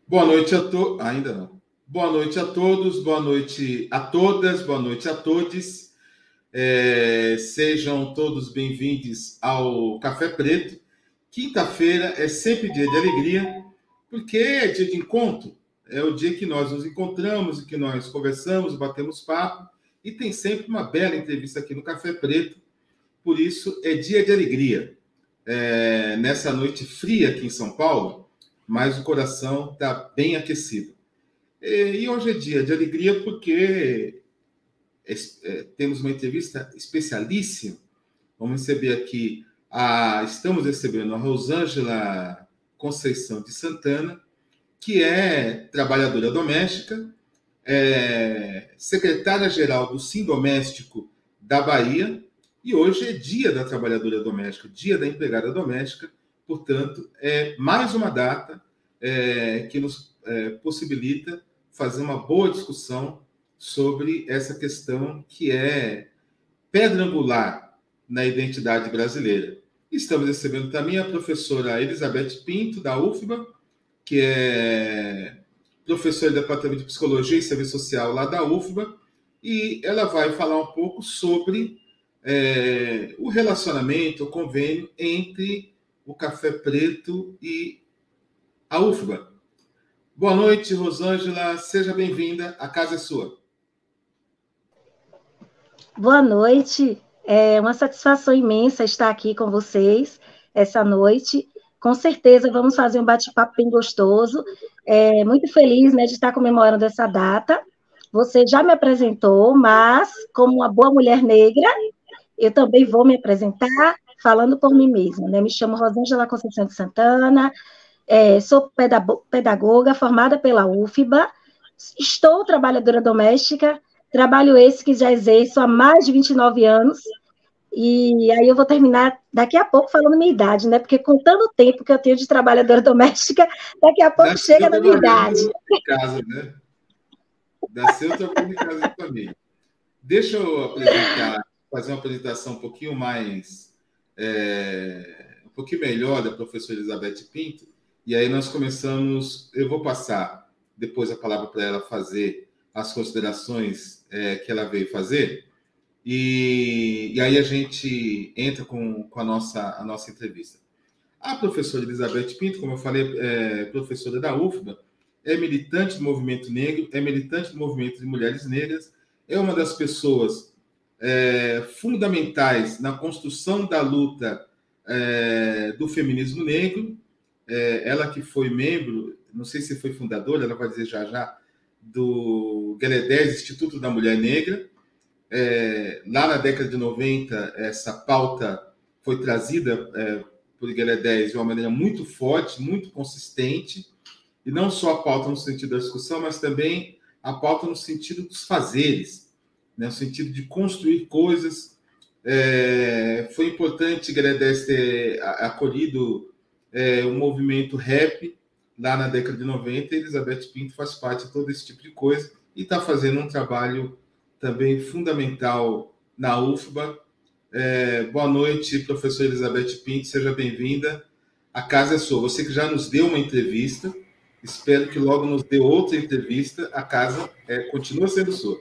Boa noite a todos. Ainda não. Boa noite a todos, boa noite a todas, boa noite a todos. Sejam todos bem-vindos ao Café Preto. Quinta-feira é sempre dia de alegria, porque é dia de encontro. É o dia que nós nos encontramos e que nós conversamos, batemos papo, e tem sempre uma bela entrevista aqui no Café Preto. Por isso, é dia de alegria. Nessa noite fria aqui em São Paulo, mas o coração está bem aquecido. E hoje é dia de alegria porque temos uma entrevista especialíssima. Vamos receber aqui, estamos recebendo a Rosângela Conceição de Santana, que é trabalhadora doméstica, secretária-geral do Sindoméstico da Bahia, e hoje é dia da trabalhadora doméstica, dia da empregada doméstica, portanto, é mais uma data que nos possibilita fazer uma boa discussão sobre essa questão que é pedra angular na identidade brasileira. Estamos recebendo também a professora Elizabeth Pinto, da UFBA, que é professora do Departamento de Psicologia e Serviço Social lá da UFBA, e ela vai falar um pouco sobre o relacionamento, o convênio entre o Café Preto e a UFBA. Boa noite, Rosângela, seja bem-vinda, a casa é sua. Boa noite, é uma satisfação imensa estar aqui com vocês essa noite. Com certeza vamos fazer um bate-papo bem gostoso. Muito feliz, né, de estar comemorando essa data. Você já me apresentou, mas como uma boa mulher negra, eu também vou me apresentar falando por mim mesma, né? Me chamo Rosângela Conceição de Santana, sou pedagoga formada pela UFBA, estou trabalhadora doméstica, trabalho esse que já exerço há mais de 29 anos, e aí eu vou terminar daqui a pouco falando minha idade, né? Porque com tanto tempo que eu tenho de trabalhadora doméstica, daqui a pouco chega na minha idade. Em casa, né? Nasceu trabalhando em casa de família. Deixa eu fazer uma apresentação um pouquinho mais, um pouquinho melhor da professora Elizabeth Pinto, e aí nós começamos, eu vou passar depois a palavra para ela fazer as considerações que ela veio fazer, e aí a gente entra com a nossa entrevista. A professora Elizabeth Pinto, como eu falei, é professora da UFBA, é militante do movimento negro, é militante do movimento de mulheres negras, é uma das pessoas fundamentais na construção da luta do feminismo negro. Ela que foi membro, não sei se foi fundadora, ela vai dizer já, do GLE10, Instituto da Mulher Negra. Lá na década de 90, essa pauta foi trazida por GLE10 de uma maneira muito forte, muito consistente, e não só a pauta no sentido da discussão, mas também a pauta no sentido dos fazeres, né? No sentido de construir coisas. Foi importante GLE10 ter acolhido o movimento rap lá na década de 90, e Elizabeth Pinto faz parte de todo esse tipo de coisa, e está fazendo um trabalho também fundamental na UFBA. Boa noite, professora Elizabeth Pinto, seja bem-vinda. A casa é sua. Você que já nos deu uma entrevista, espero que logo nos dê outra entrevista. A casa continua sendo sua.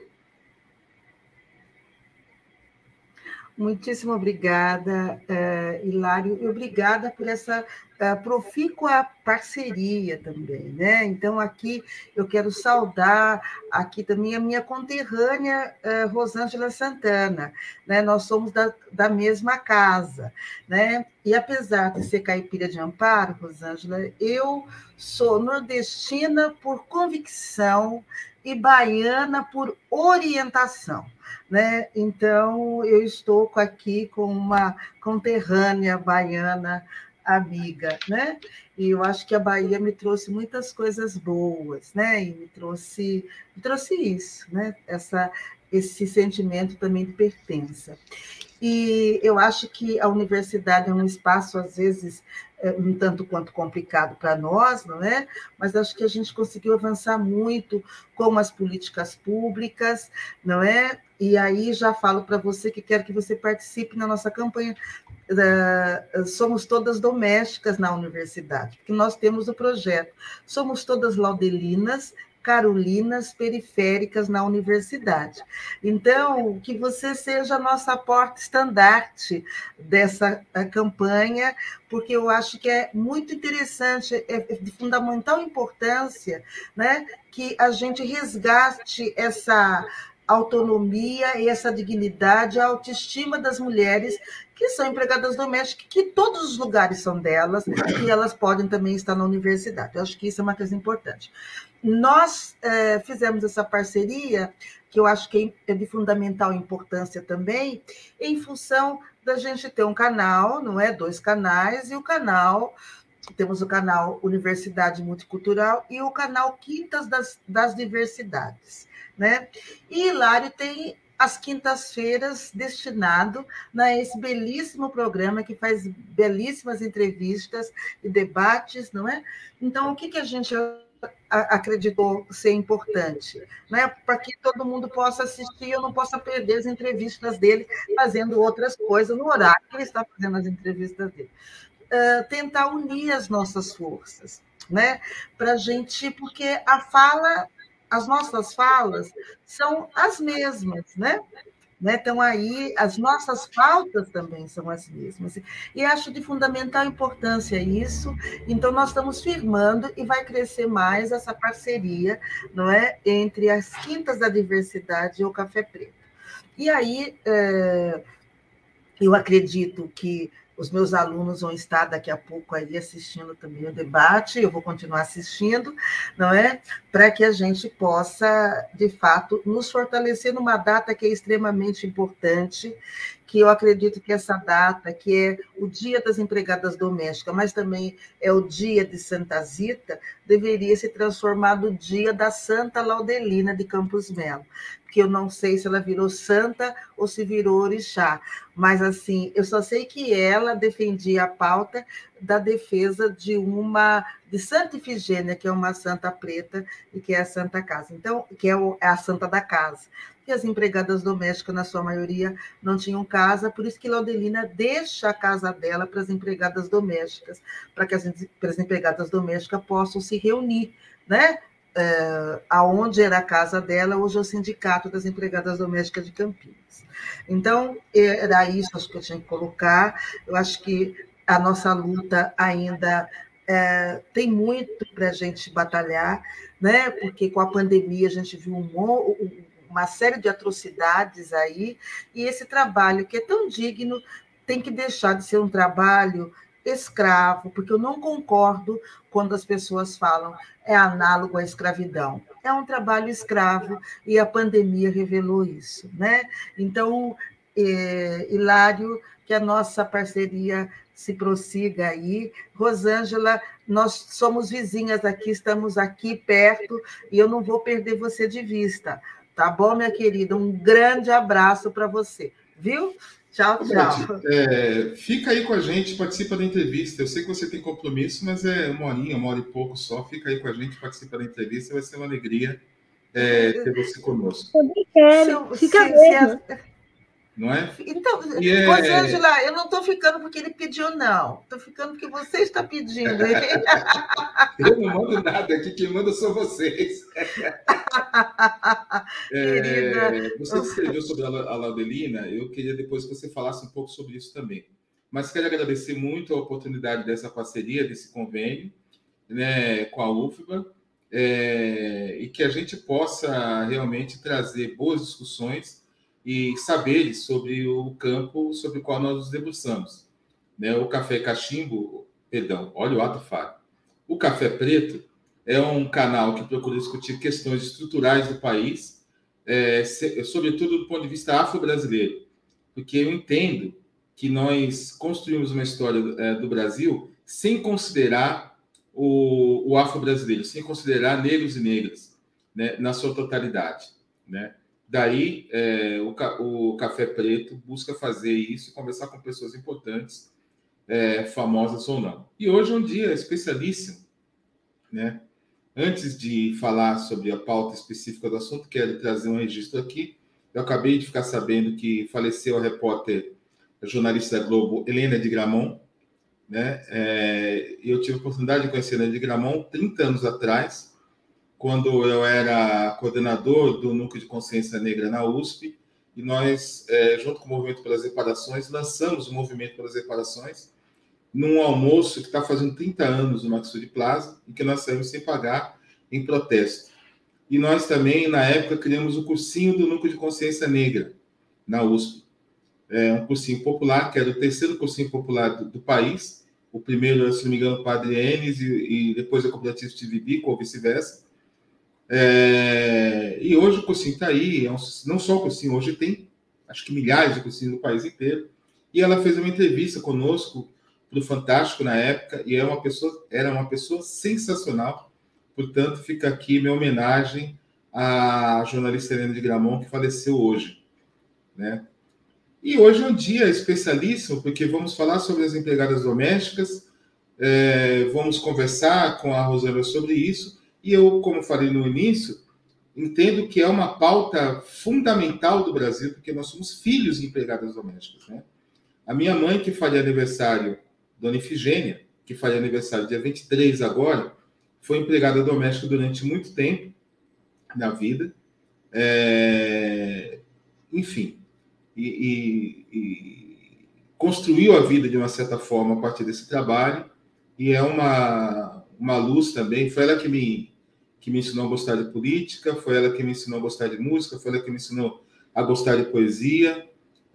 Muitíssimo obrigada, Hilário, e obrigada por essa profícua parceria também, né? Então, aqui eu quero saudar aqui também a minha conterrânea Rosângela Santana, né? Nós somos da mesma casa, né? E apesar de ser caipira de Amparo, Rosângela, eu sou nordestina por convicção e baiana por orientação, né? Então, eu estou aqui com uma conterrânea baiana amiga, né? E eu acho que a Bahia me trouxe muitas coisas boas, né? E me trouxe isso, né? Esse sentimento também de pertença. E eu acho que a universidade é um espaço, às vezes, um tanto quanto complicado para nós, não é? Mas acho que a gente conseguiu avançar muito com as políticas públicas, não é? E aí já falo para você que quero que você participe na nossa campanha Somos Todas Domésticas na Universidade, porque nós temos o projeto Somos Todas Laudelinas, Carolinas Periféricas na Universidade. Então, que você seja a nossa porta-estandarte dessa campanha, porque eu acho que é muito interessante, é de fundamental importância, né, que a gente resgate essa autonomia e essa dignidade, a autoestima das mulheres que são empregadas domésticas, que todos os lugares são delas, e elas podem também estar na universidade. Eu acho que isso é uma coisa importante. Nós fizemos essa parceria, que eu acho que é de fundamental importância também, em função da gente ter um canal, não é? 2 canais, e o canal... Temos o canal Universidade Multicultural e o canal Quintas das Diversidades, né? E Hilário tem as quintas-feiras destinado a esse belíssimo programa que faz belíssimas entrevistas e debates, não é? Então, o que a gente acreditou ser importante, né? Para que todo mundo possa assistir, eu não possa perder as entrevistas dele fazendo outras coisas no horário que ele está fazendo as entrevistas dele. Tentar unir as nossas forças, né? Para a gente, porque as nossas falas são as mesmas, né? Então, aí, as nossas pautas também são as mesmas. E acho de fundamental importância isso. Então, nós estamos firmando e vai crescer mais essa parceria, não é? Entre as Quintas da Diversidade e o Café Preto. E aí, eu acredito que os meus alunos vão estar daqui a pouco aí assistindo também o debate, eu vou continuar assistindo, não é? Para que a gente possa, de fato, nos fortalecer numa data que é extremamente importante, que eu acredito que essa data, que é o Dia das Empregadas Domésticas, mas também é o Dia de Santa Zita, deveria se transformar no Dia da Santa Laudelina de Campos Melo, que eu não sei se ela virou santa ou se virou orixá, mas assim, eu só sei que ela defendia a pauta da defesa de Santa Ifigênia, que é uma santa preta e que é a Santa Casa, então, que é a Santa da Casa. E as empregadas domésticas, na sua maioria, não tinham casa, por isso que Laudelina deixa a casa dela para as empregadas domésticas, para que as empregadas domésticas possam se reunir, né? Aonde era a casa dela, hoje é o Sindicato das Empregadas Domésticas de Campinas. Então, era isso acho que eu tinha que colocar. Eu acho que a nossa luta ainda tem muito para a gente batalhar, né? Porque com a pandemia a gente viu uma série de atrocidades aí, e esse trabalho que é tão digno tem que deixar de ser um trabalho escravo, porque eu não concordo quando as pessoas falam é análogo à escravidão. É um trabalho escravo e a pandemia revelou isso, né? Então, Hilário, que a nossa parceria se prossiga aí. Rosângela, nós somos vizinhas aqui, estamos aqui perto e eu não vou perder você de vista, tá bom, minha querida? Um grande abraço para você, viu? Tchau, tchau. Fica aí com a gente, participa da entrevista. Eu sei que você tem compromisso, mas é 1 hora e pouco só. Fica aí com a gente, participa da entrevista. Vai ser uma alegria ter você conosco. Também quero, fica mesmo. Não é? Então, Rosângela, eu não estou ficando porque ele pediu, não. Estou ficando porque você está pedindo. Eu não mando nada aqui, quem manda são vocês. Você escreveu sobre a Laudelina, eu queria depois que você falasse um pouco sobre isso também. Mas quero agradecer muito a oportunidade dessa parceria, desse convênio, né, com a UFBA, e que a gente possa realmente trazer boas discussões e saberes sobre o campo sobre o qual nós nos debruçamos. Né? O Café Cachimbo, olha o ato falho. O Café Preto é um canal que procura discutir questões estruturais do país, sobretudo do ponto de vista afro-brasileiro, porque eu entendo que nós construímos uma história do Brasil sem considerar o afro-brasileiro, sem considerar negros e negras, né, na sua totalidade, né? Daí, o Café Preto busca fazer isso e conversar com pessoas importantes, famosas ou não. E hoje é um dia especialíssimo, né? Antes de falar sobre a pauta específica do assunto, quero trazer um registro aqui. Eu acabei de ficar sabendo que faleceu a jornalista da Globo, Helena de Gramont, né? Eu tive a oportunidade de conhecer a Helena de Gramont 30 anos atrás, quando eu era coordenador do Núcleo de Consciência Negra na USP, e nós, junto com o Movimento pelas Reparações, lançamos o Movimento pelas Reparações num almoço que está fazendo 30 anos no Maxud Plaza, e que nós saímos sem pagar em protesto. E nós também, na época, criamos o cursinho do Núcleo de Consciência Negra na USP. Um cursinho popular, que era o terceiro cursinho popular do país. O primeiro, se não me engano, o Padre Enes, e depois a Cooperativa Tivibico, ou vice-versa. E hoje o cursinho está aí, não só o cursinho, hoje tem, acho que milhares de cursinhos no país inteiro. E ela fez uma entrevista conosco para o Fantástico na época, e era uma pessoa sensacional. Portanto, fica aqui minha homenagem à jornalista Helena de Gramont, que faleceu hoje, né? E hoje é um dia especialíssimo, porque vamos falar sobre as empregadas domésticas, vamos conversar com a Rosângela sobre isso, e eu, como falei no início, entendo que é uma pauta fundamental do Brasil, porque nós somos filhos de empregadas domésticas, né? A minha mãe, que faria aniversário, Dona Ifigênia, que faria aniversário dia 23 agora, foi empregada doméstica durante muito tempo na vida. Enfim, e construiu a vida de uma certa forma a partir desse trabalho, e é uma luz também. Foi ela que me ensinou a gostar de política, foi ela que me ensinou a gostar de música, foi ela que me ensinou a gostar de poesia,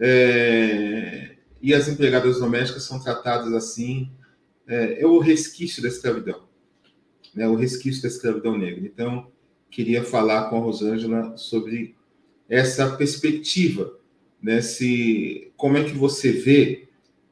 e as empregadas domésticas são tratadas assim, é o resquício da escravidão, né? O resquício da escravidão negra. Então, queria falar com a Rosângela sobre essa perspectiva, né? Como é que você vê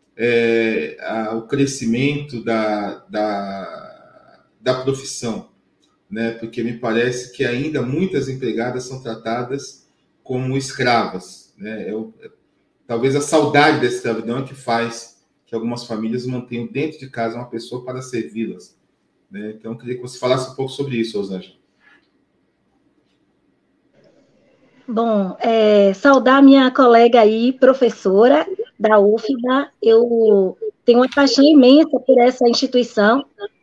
o crescimento da profissão, né? Porque me parece que ainda muitas empregadas são tratadas como escravas, né? Talvez a saudade da escravidão é que faz que algumas famílias mantenham dentro de casa uma pessoa para servi-las, né? Então, eu queria que você falasse um pouco sobre isso, Rosângela. Bom, saudar minha colega aí, professora da UFBA. Eu tenho uma paixão imensa por essa instituição,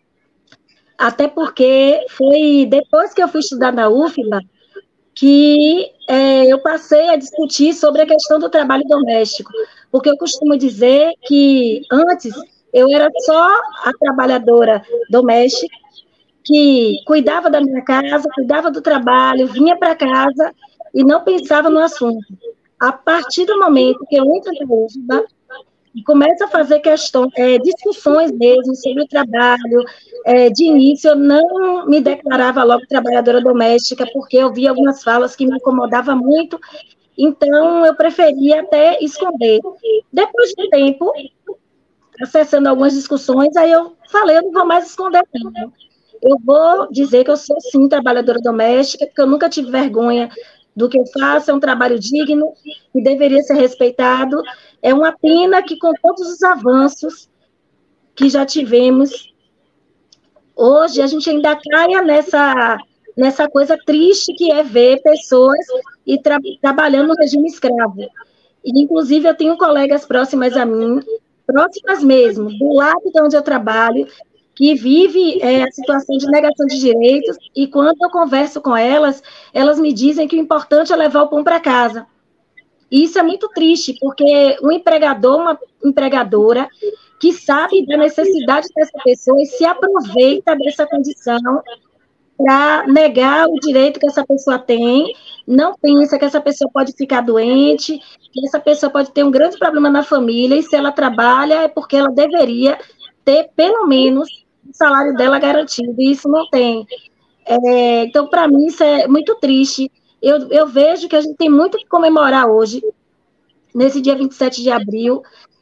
até porque foi depois que eu fui estudar na UFBA que eu passei a discutir sobre a questão do trabalho doméstico, porque eu costumo dizer que antes eu era só a trabalhadora doméstica, que cuidava da minha casa, cuidava do trabalho, vinha para casa e não pensava no assunto. A partir do momento que eu entro na UFBA e começo a fazer discussões mesmo sobre o trabalho, de início eu não me declarava logo trabalhadora doméstica, porque eu via algumas falas que me incomodavam muito, então eu preferia até esconder. Depois de um tempo, acessando algumas discussões, aí eu falei, eu não vou mais esconder não. Eu vou dizer que eu sou, sim, trabalhadora doméstica, porque eu nunca tive vergonha do que eu faço, é um trabalho digno e deveria ser respeitado. É uma pena que, com todos os avanços que já tivemos, hoje a gente ainda caia nessa coisa triste que é ver pessoas trabalhando no regime escravo. E, inclusive, eu tenho colegas próximas a mim, próximas mesmo, do lado de onde eu trabalho, que vive a situação de negação de direitos, e quando eu converso com elas, elas me dizem que o importante é levar o pão para casa. E isso é muito triste, porque um empregador, uma empregadora, que sabe da necessidade dessa pessoa e se aproveita dessa condição para negar o direito que essa pessoa tem, não pensa que essa pessoa pode ficar doente, que essa pessoa pode ter um grande problema na família, e se ela trabalha é porque ela deveria ter, pelo menos, o salário dela garantido, e isso não tem. Então, para mim, isso é muito triste. Eu vejo que a gente tem muito que comemorar hoje, nesse dia 27 de abril,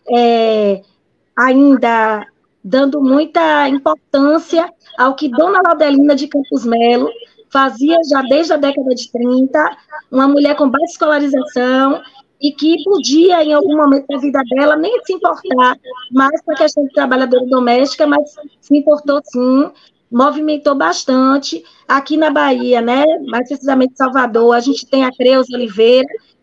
ainda dando muita importância ao que Dona Laudelina de Campos Melo fazia já desde a década de 30, uma mulher com baixa escolarização, e que podia, em algum momento da vida dela, nem se importar mais com a questão de trabalhadora doméstica, mas se importou sim, movimentou bastante. Aqui na Bahia, né, mais precisamente em Salvador, a gente tem a Creuza Oliveira,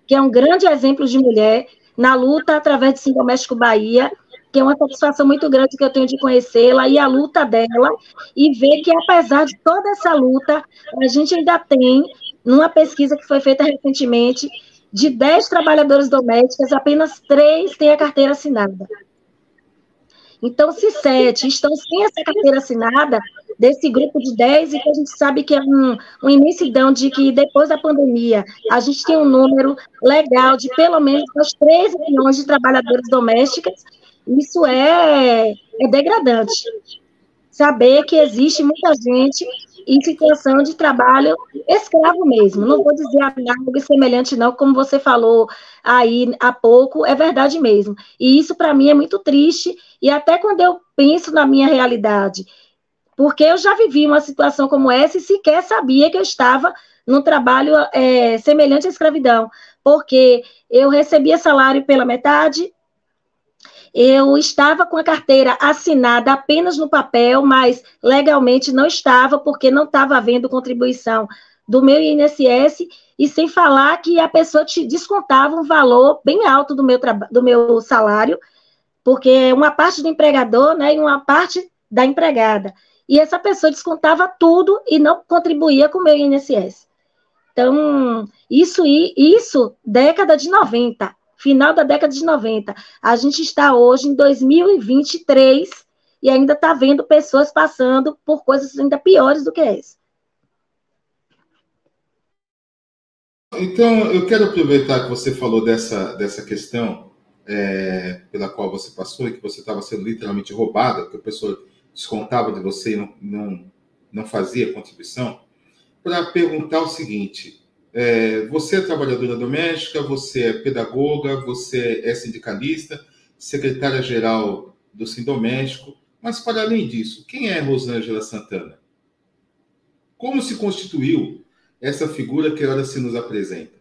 que é um grande exemplo de mulher na luta através do Sim Doméstico Bahia, que é uma satisfação muito grande que eu tenho de conhecê-la e a luta dela, e ver que, apesar de toda essa luta, a gente ainda tem, numa pesquisa que foi feita recentemente, de 10 trabalhadoras domésticas, apenas 3 têm a carteira assinada. Então, se 7 estão sem essa carteira assinada, desse grupo de 10, e que a gente sabe que é uma imensidão de que, depois da pandemia, a gente tem um número legal de pelo menos 13 milhões de trabalhadoras domésticas, isso é degradante. Saber que existe muita gente em situação de trabalho escravo mesmo. Não vou dizer análogo e semelhante, não, como você falou aí há pouco, é verdade mesmo. E isso, para mim, é muito triste, e até quando eu penso na minha realidade, porque eu já vivi uma situação como essa e sequer sabia que eu estava num trabalho semelhante à escravidão, porque eu recebia salário pela metade, eu estava com a carteira assinada apenas no papel, mas legalmente não estava, porque não estava havendo contribuição do meu INSS, e sem falar que a pessoa te descontava um valor bem alto do meu salário, porque uma parte do empregador, né, e uma parte da empregada. E essa pessoa descontava tudo e não contribuía com o meu INSS. Então, isso década de 90, final da década de 90. A gente está hoje em 2023 e ainda está vendo pessoas passando por coisas ainda piores do que essa. Então, eu quero aproveitar que você falou dessa questão pela qual você passou e que você estava sendo literalmente roubada, que a pessoa descontava de você e não fazia contribuição, para perguntar o seguinte: você é trabalhadora doméstica, você é pedagoga, você é sindicalista, secretária-geral do Sim Doméstico, mas, para além disso, quem é Rosângela Santana? Como se constituiu essa figura que agora se nos apresenta?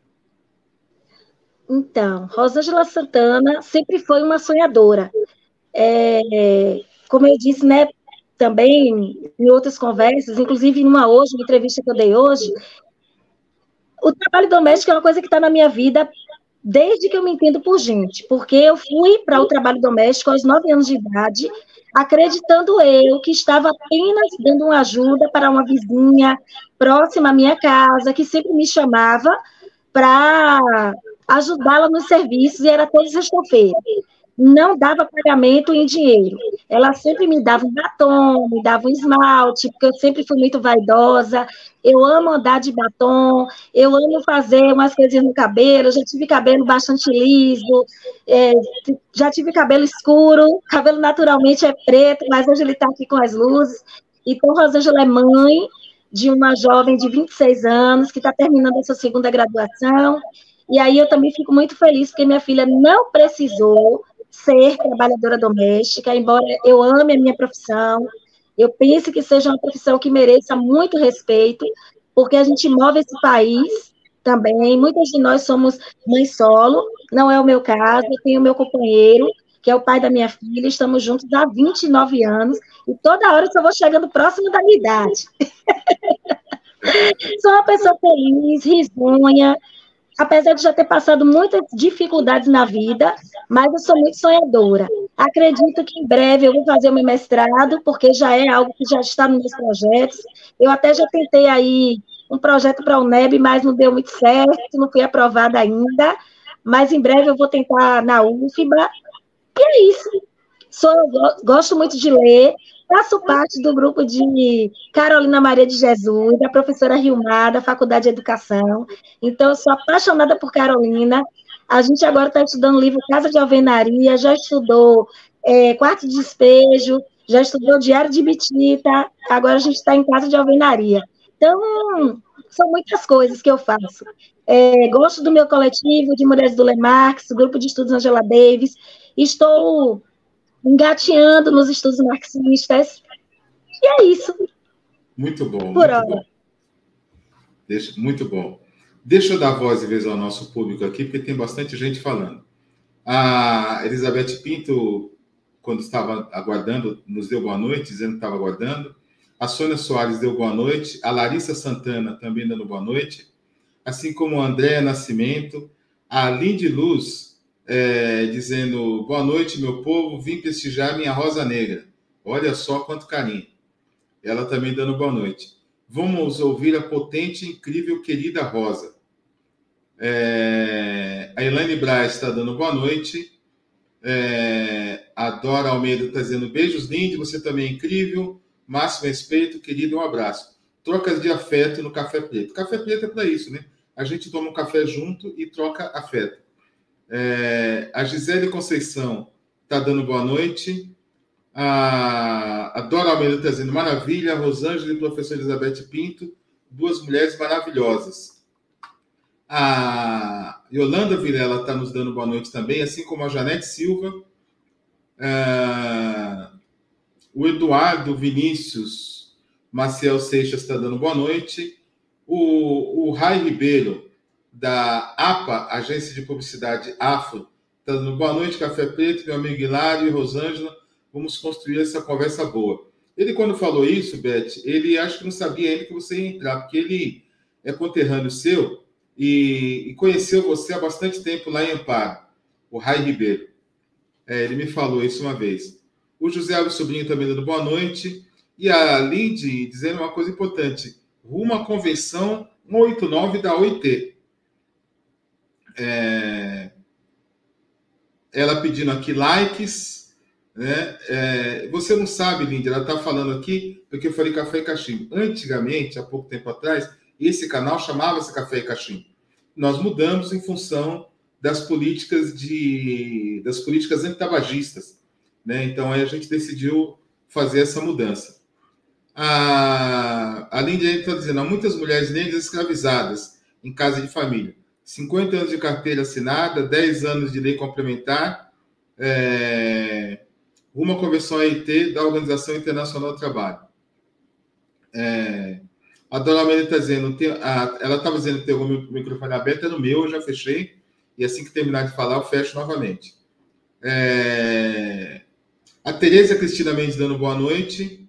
Então, Rosângela Santana sempre foi uma sonhadora. Como eu disse, né, também em outras conversas, inclusive uma entrevista que eu dei hoje, o trabalho doméstico é uma coisa que está na minha vida desde que eu me entendo por gente, porque eu fui para o trabalho doméstico aos 9 anos de idade, acreditando eu que estava apenas dando uma ajuda para uma vizinha próxima à minha casa, que sempre me chamava para ajudá-la nos serviços, e era toda sexta-feira. Não dava pagamento em dinheiro. Ela sempre me dava um batom, me dava um esmalte, porque eu sempre fui muito vaidosa. Eu amo andar de batom, eu amo fazer umas coisinhas no cabelo. Eu já tive cabelo bastante liso, já tive cabelo escuro, cabelo naturalmente é preto, mas hoje ele está aqui com as luzes. Então, Rosângela é mãe de uma jovem de 26 anos que está terminando a sua segunda graduação. E aí eu também fico muito feliz porque minha filha não precisou ser trabalhadora doméstica, embora eu ame a minha profissão, eu penso que seja uma profissão que mereça muito respeito, porque a gente move esse país também. Muitas de nós somos mãe solo, não é o meu caso, eu tenho meu companheiro, que é o pai da minha filha, estamos juntos há 29 anos, e toda hora eu só vou chegando próximo da minha idade. Sou uma pessoa feliz, risonha, apesar de já ter passado muitas dificuldades na vida, mas eu sou muito sonhadora. Acredito que em breve eu vou fazer o meu mestrado, porque já é algo que já está nos meus projetos. Eu até já tentei aí um projeto para a UNEB, mas não deu muito certo, não fui aprovada ainda, mas em breve eu vou tentar na UFBA. E é isso. Gosto muito de ler, faço parte do grupo de Carolina Maria de Jesus, da professora Rilmar, da Faculdade de Educação. Então, eu sou apaixonada por Carolina. A gente agora está estudando o livro Casa de Alvenaria, já estudou Quarto de Despejo, já estudou Diário de Bitita, agora a gente está em Casa de Alvenaria. Então, são muitas coisas que eu faço. Gosto do meu coletivo de mulheres do Lemarx, grupo de estudos Angela Davis. Estou engateando nos estudos marxistas, e é isso. Muito bom, por muito hora. bom. Muito bom. Deixa eu dar voz e vez ao nosso público aqui, porque tem bastante gente falando. A Elizabeth Pinto, quando estava aguardando, nos deu boa noite, dizendo que estava aguardando. A Sônia Soares deu boa noite. A Larissa Santana também dando boa noite. Assim como o André Nascimento. A Lindy Luz, dizendo, boa noite, meu povo, vim prestigiar minha Rosa Negra. Olha só quanto carinho. Ela também dando boa noite. Vamos ouvir a potente, incrível, querida Rosa. A Elaine Braz está dando boa noite. A Dora Almeida está dizendo beijos, Lindy, você também é incrível. Máximo respeito, querido, um abraço. Trocas de afeto no Café Preto. Café Preto é para isso, né? A gente toma um café junto e troca afeto. A Gisele Conceição está dando boa noite. A Dora Almeida está dizendo maravilha. A Rosângela e a professora Elizabeth Pinto, duas mulheres maravilhosas. A Yolanda Vilela está nos dando boa noite também, assim como a Janete Silva. O Eduardo Vinícius Maciel Seixas está dando boa noite. O Rai Ribeiro, da APA, Agência de Publicidade Afro, está dando boa noite, Café Preto, meu amigo Hilário e Rosângela. Vamos construir essa conversa boa. Ele, quando falou isso, Beth, ele acho que não sabia ainda que você ia entrar, porque ele é conterrâneo seu e conheceu você há bastante tempo lá em Amparo, o Rai Ribeiro. Ele me falou isso uma vez. O José Alves Sobrinho também dando boa noite. E a Lindy dizendo uma coisa importante. Rumo à convenção 189 da OIT. Ela pedindo aqui likes. Né? Você não sabe, Lindy, ela está falando aqui porque eu falei Café e Cachimbo. Antigamente, há pouco tempo atrás, esse canal chamava-se Café e Cachimbo. Nós mudamos em função das políticas antitabagistas. Né? Então, aí a gente decidiu fazer essa mudança. A Lindy está dizendo, há muitas mulheres negras escravizadas em casa de família. 50 anos de carteira assinada, 10 anos de lei complementar, uma convenção AIT da Organização Internacional do Trabalho. A Dona Amélia está dizendo, ela estava dizendo que tem o microfone aberto, é no meu, eu já fechei, e assim que terminar de falar, eu fecho novamente. A Tereza Cristina Mendes dando boa noite.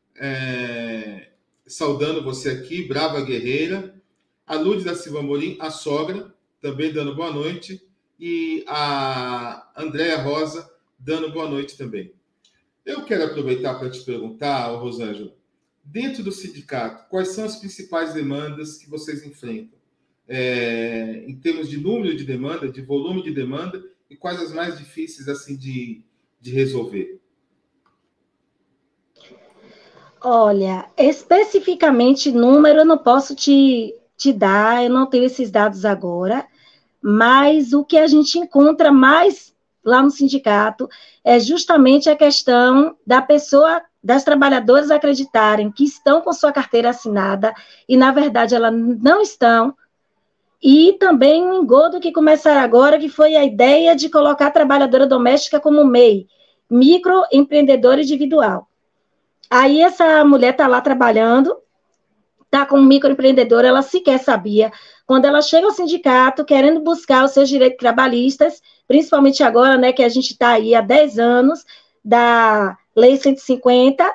Saudando você aqui, brava guerreira. A Lourdes da Silva Morim, a sogra, também dando boa noite. E a Andréa Rosa dando boa noite também. Eu quero aproveitar para te perguntar, Rosângela, dentro do sindicato, quais são as principais demandas que vocês enfrentam? Em termos de número de demanda, de volume de demanda, e quais as mais difíceis assim, de resolver? Olha, especificamente número eu não posso te dar, eu não tenho esses dados agora, mas o que a gente encontra mais lá no sindicato é justamente a questão das trabalhadoras acreditarem que estão com sua carteira assinada e, na verdade, elas não estão, e também um engodo que começaram agora, que foi a ideia de colocar a trabalhadora doméstica como MEI, microempreendedor individual. Aí essa mulher está lá trabalhando, está como microempreendedora, ela sequer sabia. Quando ela chega ao sindicato, querendo buscar os seus direitos trabalhistas, principalmente agora, né, que a gente está aí há 10 anos, da Lei 150,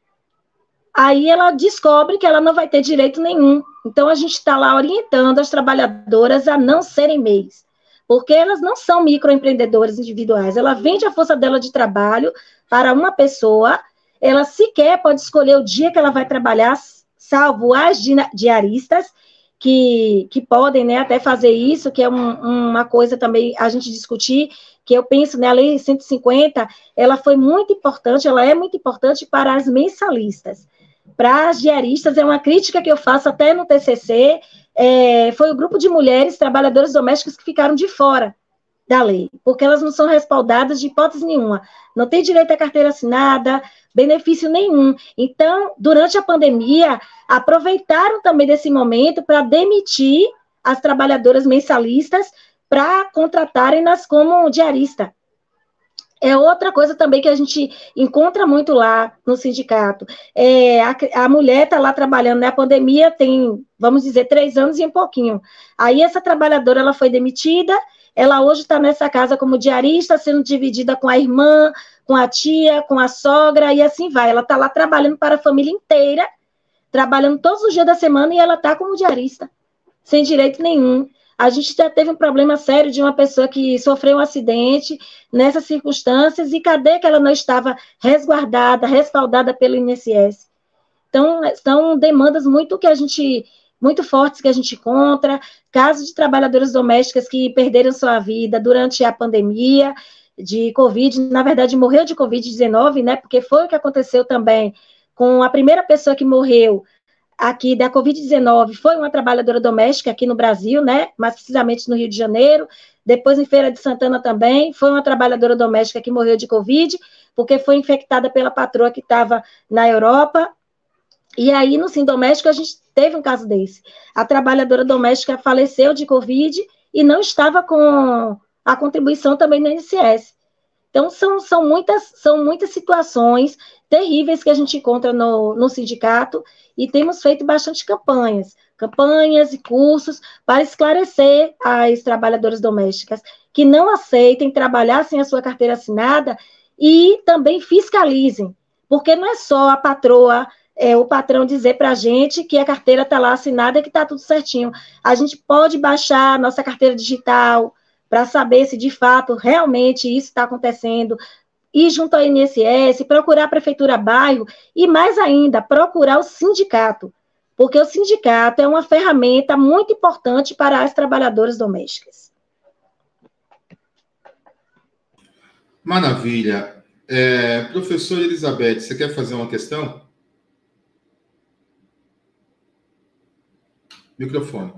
aí ela descobre que ela não vai ter direito nenhum. Então, a gente está lá orientando as trabalhadoras a não serem MEIs, porque elas não são microempreendedoras individuais. Ela vende a força dela de trabalho para uma pessoa, ela sequer pode escolher o dia que ela vai trabalhar, salvo as diaristas, que podem, né, até fazer isso, que é uma coisa também a gente discutir, que eu penso, né, a Lei 150, ela foi muito importante, ela é muito importante para as mensalistas. Para as diaristas, é uma crítica que eu faço até no TCC, foi o grupo de mulheres trabalhadoras domésticas que ficaram de fora da lei, porque elas não são respaldadas de hipótese nenhuma, não tem direito à carteira assinada, benefício nenhum. Então, durante a pandemia, aproveitaram também desse momento para demitir as trabalhadoras mensalistas para contratarem-nas como diarista. É outra coisa também que a gente encontra muito lá no sindicato. A mulher está lá trabalhando, né? A pandemia tem, vamos dizer, 3 anos e um pouquinho. Aí essa trabalhadora, ela foi demitida, ela hoje está nessa casa como diarista, sendo dividida com a irmã, com a tia, com a sogra, e assim vai. Ela está lá trabalhando para a família inteira, trabalhando todos os dias da semana, e ela está como diarista, sem direito nenhum. A gente já teve um problema sério de uma pessoa que sofreu um acidente nessas circunstâncias, e cadê que ela não estava resguardada, respaldada pelo INSS? Então, são demandas muito fortes que a gente encontra, casos de trabalhadoras domésticas que perderam sua vida durante a pandemia de Covid, na verdade, morreu de Covid-19, né? Porque foi o que aconteceu também com a primeira pessoa que morreu aqui da Covid-19, foi uma trabalhadora doméstica aqui no Brasil, né? Mais precisamente no Rio de Janeiro. Depois, em Feira de Santana também, foi uma trabalhadora doméstica que morreu de Covid, porque foi infectada pela patroa que estava na Europa. E aí, no Sim Doméstico, a gente teve um caso desse. A trabalhadora doméstica faleceu de Covid e não estava com a contribuição também no INSS. Então, são muitas situações terríveis que a gente encontra no sindicato, e temos feito bastante campanhas e cursos para esclarecer as trabalhadoras domésticas que não aceitem trabalhar sem a sua carteira assinada, e também fiscalizem, porque não é só a patroa, o patrão dizer para a gente que a carteira está lá assinada e que está tudo certinho. A gente pode baixar a nossa carteira digital para saber se de fato realmente isso está acontecendo, ir junto ao INSS, procurar a prefeitura bairro e, mais ainda, procurar o sindicato, porque o sindicato é uma ferramenta muito importante para as trabalhadoras domésticas. Maravilha. Professora Elizabeth, você quer fazer uma questão? Microfone.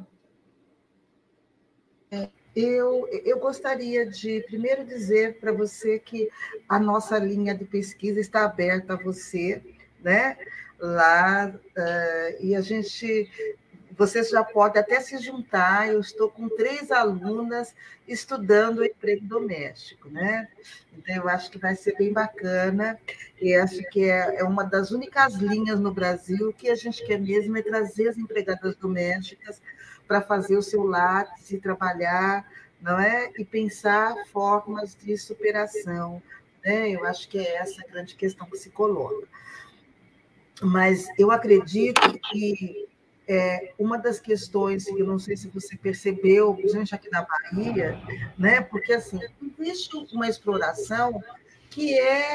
Eu gostaria de primeiro dizer para você que a nossa linha de pesquisa está aberta a você, né? Lá, e você já pode até se juntar. Eu estou com 3 alunas estudando emprego doméstico, né? Então, eu acho que vai ser bem bacana, e acho que é uma das únicas linhas no Brasil que a gente quer mesmo é trazer as empregadas domésticas para fazer o seu lápis e trabalhar, não é? E pensar formas de superação, né? Eu acho que é essa a grande questão que se coloca. Mas eu acredito que uma das questões que eu não sei se você percebeu, gente, aqui na Bahia, né? Porque assim, existe uma exploração que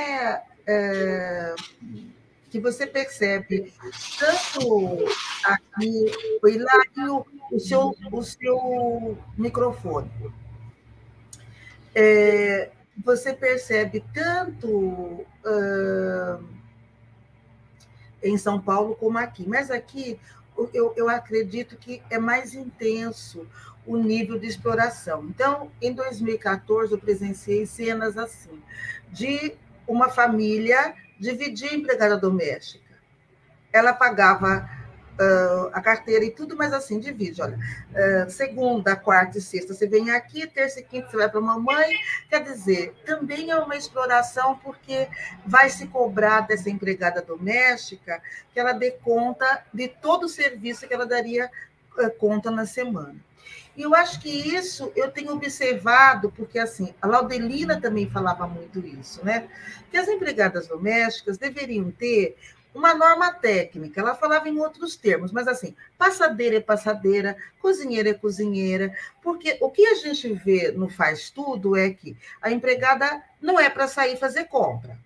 que você percebe tanto aqui, o Hilário, o seu microfone. Você percebe tanto em São Paulo como aqui, mas aqui eu acredito que é mais intenso o nível de exploração. Então, em 2014, eu presenciei cenas assim, de uma família dividir a empregada doméstica. Ela pagava a carteira e tudo, mas assim, divide. Olha, segunda, quarta e sexta você vem aqui, terça e quinta você vai para a mamãe. Quer dizer, também é uma exploração, porque vai se cobrar dessa empregada doméstica que ela dê conta de todo o serviço que ela daria conta na semana. E eu acho que isso eu tenho observado, porque assim, a Laudelina também falava muito isso, né? Que as empregadas domésticas deveriam ter uma norma técnica. Ela falava em outros termos, mas assim, passadeira é passadeira, cozinheira é cozinheira, porque o que a gente vê no Faz Tudo é que a empregada não é para sair fazer compra.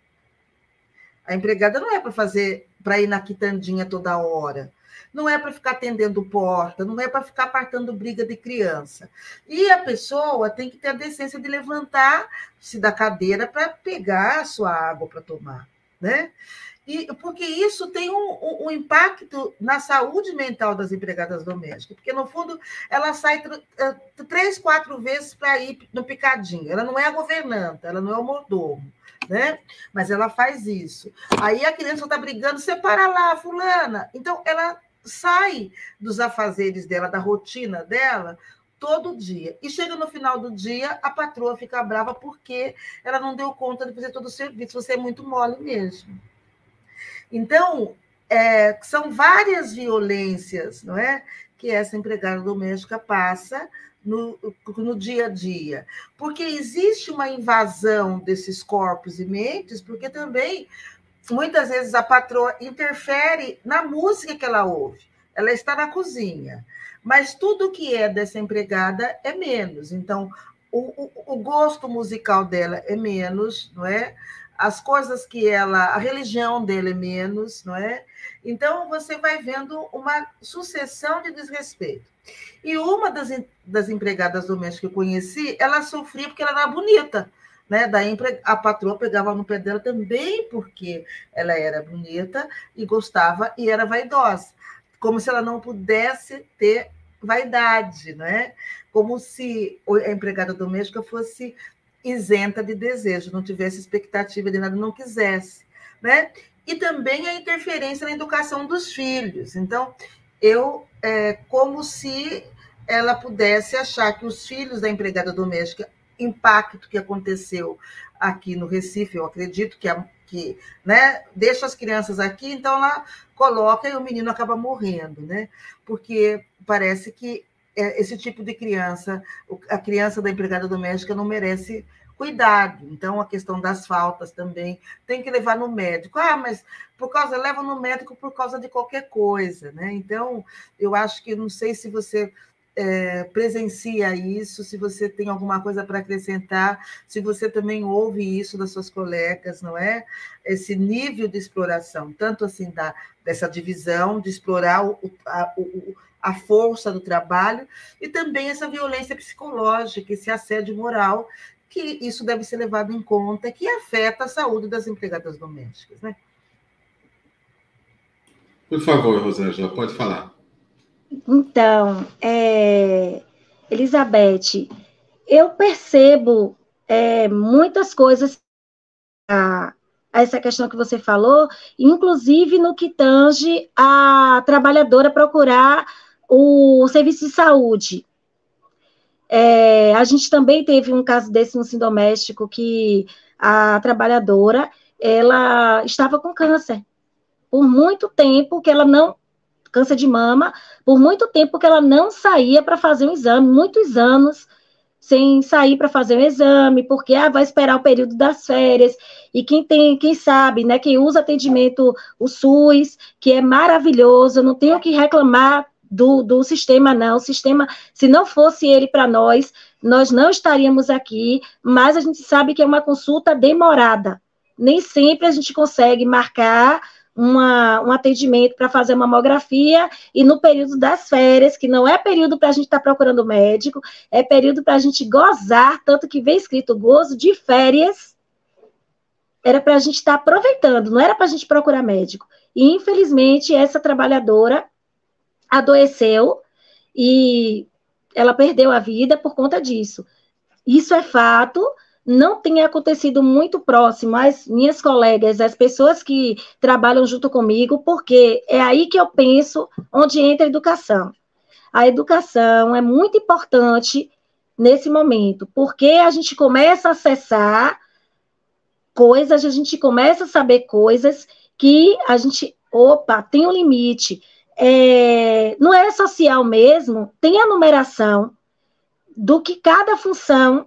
A empregada não é para ir na quitandinha toda hora. Não é para ficar atendendo porta, não é para ficar apartando briga de criança. E a pessoa tem que ter a decência de levantar-se da cadeira para pegar a sua água para tomar, né? Porque isso tem um impacto na saúde mental das empregadas domésticas, porque, no fundo, ela sai 3, 4 vezes para ir no picadinho. Ela não é a governanta, ela não é o mordomo, né? Mas ela faz isso. Aí a criança está brigando, separa lá, fulana. Então, ela sai dos afazeres dela, da rotina dela, todo dia. E chega no final do dia, a patroa fica brava porque ela não deu conta de fazer todo o serviço. Você é muito mole mesmo. Então, são várias violências, não é, que essa empregada doméstica passa no dia a dia. Porque existe uma invasão desses corpos e mentes, porque também, muitas vezes, a patroa interfere na música que ela ouve. ela está na cozinha, mas tudo que é dessa empregada é menos. Então, o gosto musical dela é menos, não é? As coisas que a religião dele é menos, não é? Então, você vai vendo uma sucessão de desrespeito. E uma das empregadas domésticas que eu conheci, ela sofria porque ela era bonita, né? Daí a patroa pegava no pé dela também porque ela era bonita e gostava e era vaidosa, como se ela não pudesse ter vaidade, né? Como se a empregada doméstica fosse isenta de desejo, não tivesse expectativa de nada, não quisesse, né? E também a interferência na educação dos filhos. Então, como se ela pudesse achar que os filhos da empregada doméstica, impacto que aconteceu aqui no Recife, eu acredito que né, deixa as crianças aqui, então ela coloca e o menino acaba morrendo, né? Porque parece que esse tipo de criança, a criança da empregada doméstica não merece cuidado. Então, a questão das faltas também tem que levar no médico. Mas leva no médico por causa de qualquer coisa, né? Então, eu acho que, não sei se você presencia isso, se você tem alguma coisa para acrescentar, se você também ouve isso das suas colegas, não é? Esse nível de exploração, tanto assim dessa divisão, de explorar a força do trabalho, e também essa violência psicológica, esse assédio moral, que isso deve ser levado em conta, que afeta a saúde das empregadas domésticas, né? Por favor, Rosângela, pode falar. Então, Elizabeth, eu percebo muitas coisas a essa questão que você falou, inclusive no que tange a trabalhadora procurar o serviço de saúde. A gente também teve um caso desse no ensino doméstico, que a trabalhadora, ela estava com câncer, por muito tempo que ela não, câncer de mama, por muito tempo que ela não saía para fazer um exame, muitos anos sem sair para fazer um exame, porque vai esperar o período das férias, e quem sabe, né, quem usa atendimento, o SUS, que é maravilhoso, eu não tenho que reclamar do sistema, não. O sistema, se não fosse ele para nós não estaríamos aqui, mas a gente sabe que é uma consulta demorada. Nem sempre a gente consegue marcar um atendimento para fazer uma mamografia, e no período das férias, que não é período para a gente estar procurando médico, é período para a gente gozar, tanto que vem escrito gozo de férias, era para a gente estar aproveitando, não era para a gente procurar médico. E, infelizmente, essa trabalhadora adoeceu e ela perdeu a vida por conta disso. Isso é fato, não tem acontecido muito próximo às minhas colegas, às pessoas que trabalham junto comigo, porque é aí que eu penso onde entra a educação. A educação é muito importante nesse momento, porque a gente começa a acessar coisas, a gente começa a saber coisas que a gente, tem um limite. No área social mesmo, tem a numeração do que cada função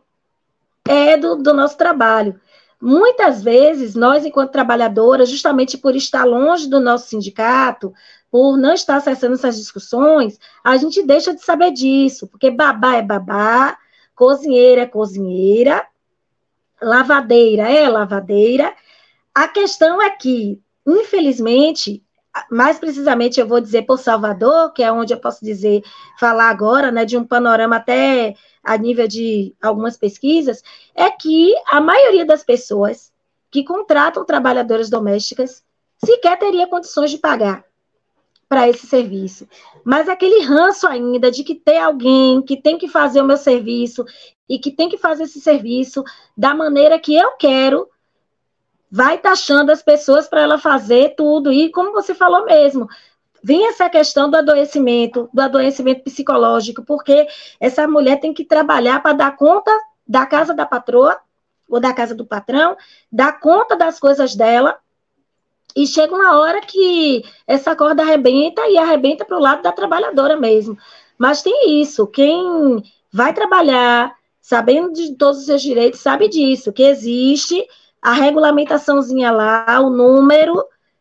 do nosso trabalho. Muitas vezes, nós, enquanto trabalhadoras, justamente por estar longe do nosso sindicato, por não estar acessando essas discussões, a gente deixa de saber disso, porque babá é babá, cozinheira é cozinheira, lavadeira é lavadeira. A questão é que, infelizmente, mais precisamente eu vou dizer por Salvador, que é onde eu posso falar agora, né, de um panorama até a nível de algumas pesquisas, é que a maioria das pessoas que contratam trabalhadoras domésticas sequer teria condições de pagar para esse serviço. Mas aquele ranço ainda de que tem alguém que tem que fazer o meu serviço e que tem que fazer esse serviço da maneira que eu quero, vai taxando as pessoas para ela fazer tudo. E como você falou mesmo, vem essa questão do adoecimento psicológico, porque essa mulher tem que trabalhar para dar conta da casa da patroa ou da casa do patrão, dar conta das coisas dela, e chega uma hora que essa corda arrebenta, e arrebenta para o lado da trabalhadora mesmo. Mas tem isso, quem vai trabalhar, sabendo de todos os seus direitos, sabe disso, que existe a regulamentaçãozinha lá, o número,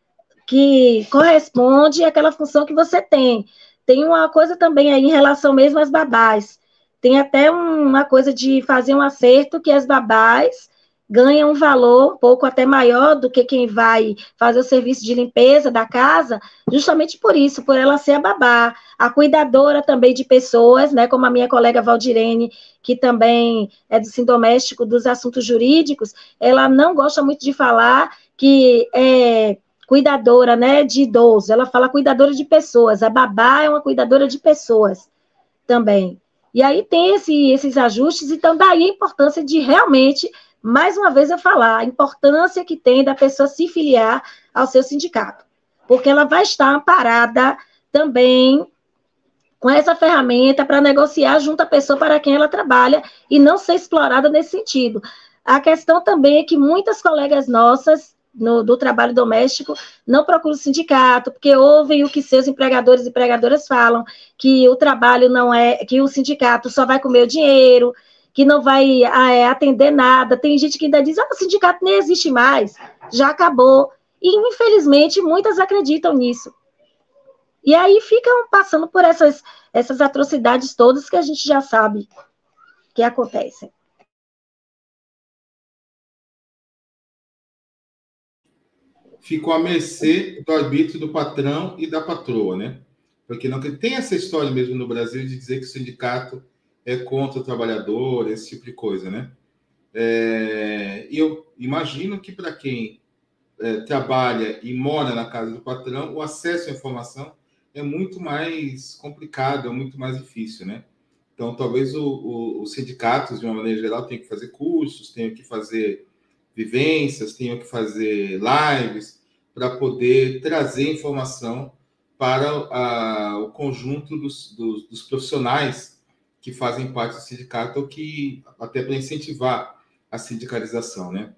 que corresponde àquela função que você tem. Tem uma coisa também aí em relação mesmo às babás. Tem até uma coisa de fazer um acerto que as babás ganham um valor um pouco até maior do que quem vai fazer o serviço de limpeza da casa, justamente por isso, por ela ser a babá, a cuidadora também de pessoas, né, como a minha colega Valdirene, que também é do Sindoméstico dos assuntos jurídicos, ela não gosta muito de falar que é cuidadora, né, de idoso, ela fala cuidadora de pessoas, a babá é uma cuidadora de pessoas também. E aí tem esses ajustes, então daí a importância de realmente, mais uma vez eu falar, a importância que tem da pessoa se filiar ao seu sindicato, porque ela vai estar amparada também com essa ferramenta para negociar junto à pessoa para quem ela trabalha e não ser explorada nesse sentido. A questão também é que muitas colegas nossas do trabalho doméstico não procuram o sindicato, porque ouvem o que seus empregadores e empregadoras falam, que o trabalho não é, que o sindicato só vai comer o dinheiro, que não vai atender nada. Tem gente que ainda diz, o sindicato nem existe mais, já acabou. E, infelizmente, muitas acreditam nisso. E aí ficam passando por essas atrocidades todas que a gente já sabe que acontecem. Ficou à mercê do arbítrio do patrão e da patroa, né? Porque não tem essa história mesmo no Brasil de dizer que o sindicato é contra o trabalhador, esse tipo de coisa, né? E eu imagino que para quem trabalha e mora na casa do patrão, o acesso à informação é muito mais complicado, é muito mais difícil, né? Então, talvez os sindicatos, de uma maneira geral, tenham que fazer cursos, tenham que fazer vivências, tenham que fazer lives para poder trazer informação para o conjunto dos profissionais que fazem parte do sindicato, ou que até para incentivar a sindicalização, né?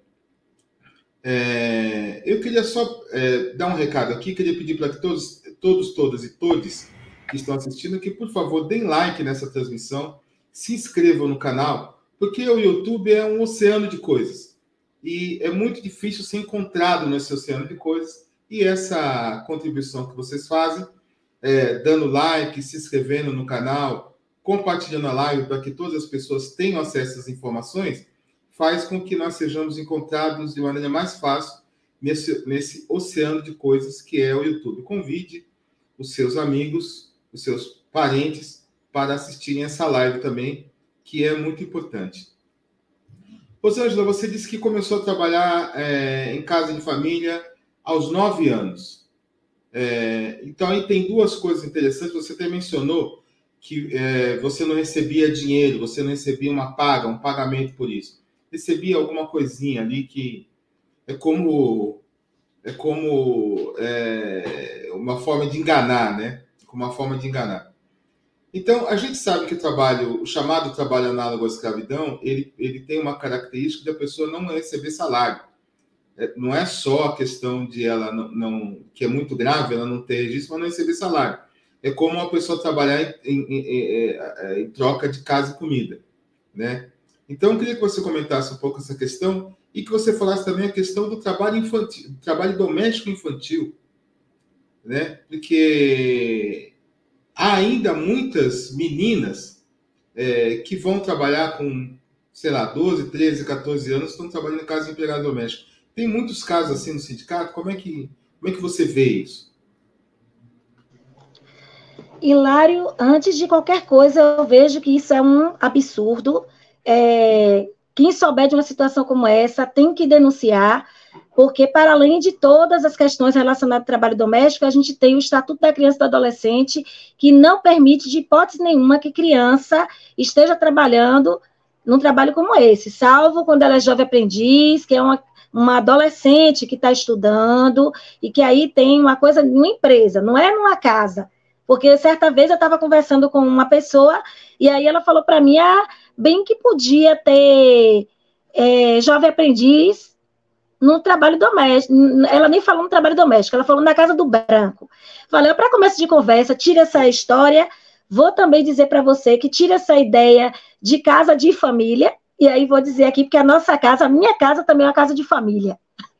Eu queria só dar um recado aqui, queria pedir para que todos, todas e todes que estão assistindo que, por favor, deem like nessa transmissão, se inscrevam no canal, porque o YouTube é um oceano de coisas. E é muito difícil ser encontrado nesse oceano de coisas. E essa contribuição que vocês fazem, dando like, se inscrevendo no canal, compartilhando a live para que todas as pessoas tenham acesso às informações, faz com que nós sejamos encontrados de maneira mais fácil nesse oceano de coisas que é o YouTube. Convide os seus amigos, os seus parentes, para assistirem essa live também, que é muito importante. Rosângela, você disse que começou a trabalhar em casa de família aos 9 anos. Então, aí tem duas coisas interessantes. Você até mencionou que você não recebia dinheiro, você não recebia uma paga, um pagamento por isso. Recebia alguma coisinha ali que é como uma forma de enganar, né? Como uma forma de enganar. Então, a gente sabe que o chamado trabalho análogo à escravidão, ele tem uma característica da pessoa não receber salário. Não é só a questão de ela não que é muito grave, ela não ter registro, mas não receber salário. É como uma pessoa trabalhar em troca de casa e comida, né? Então, eu queria que você comentasse um pouco essa questão e que você falasse também a questão do trabalho infantil, trabalho doméstico infantil, né? Porque há ainda muitas meninas que vão trabalhar com, sei lá, 12, 13, 14 anos, estão trabalhando em casa de empregado doméstico. Tem muitos casos assim no sindicato? Como é que você vê isso? Hilário, antes de qualquer coisa, eu vejo que isso é um absurdo. Quem souber de uma situação como essa tem que denunciar, porque, para além de todas as questões relacionadas ao trabalho doméstico, a gente tem o Estatuto da Criança e do Adolescente, que não permite, de hipótese nenhuma, que criança esteja trabalhando num trabalho como esse, salvo quando ela é jovem aprendiz, que é uma adolescente que está estudando, e que aí tem uma coisa numa empresa, não é numa casa. Porque certa vez eu estava conversando com uma pessoa, e aí ela falou para mim, bem que podia ter jovem aprendiz no trabalho doméstico. Ela nem falou no trabalho doméstico, ela falou na casa do branco. Falei, para começo de conversa, tira essa história, vou também dizer para você que tira essa ideia de casa de família, e aí vou dizer aqui, porque a minha casa também é uma casa de família.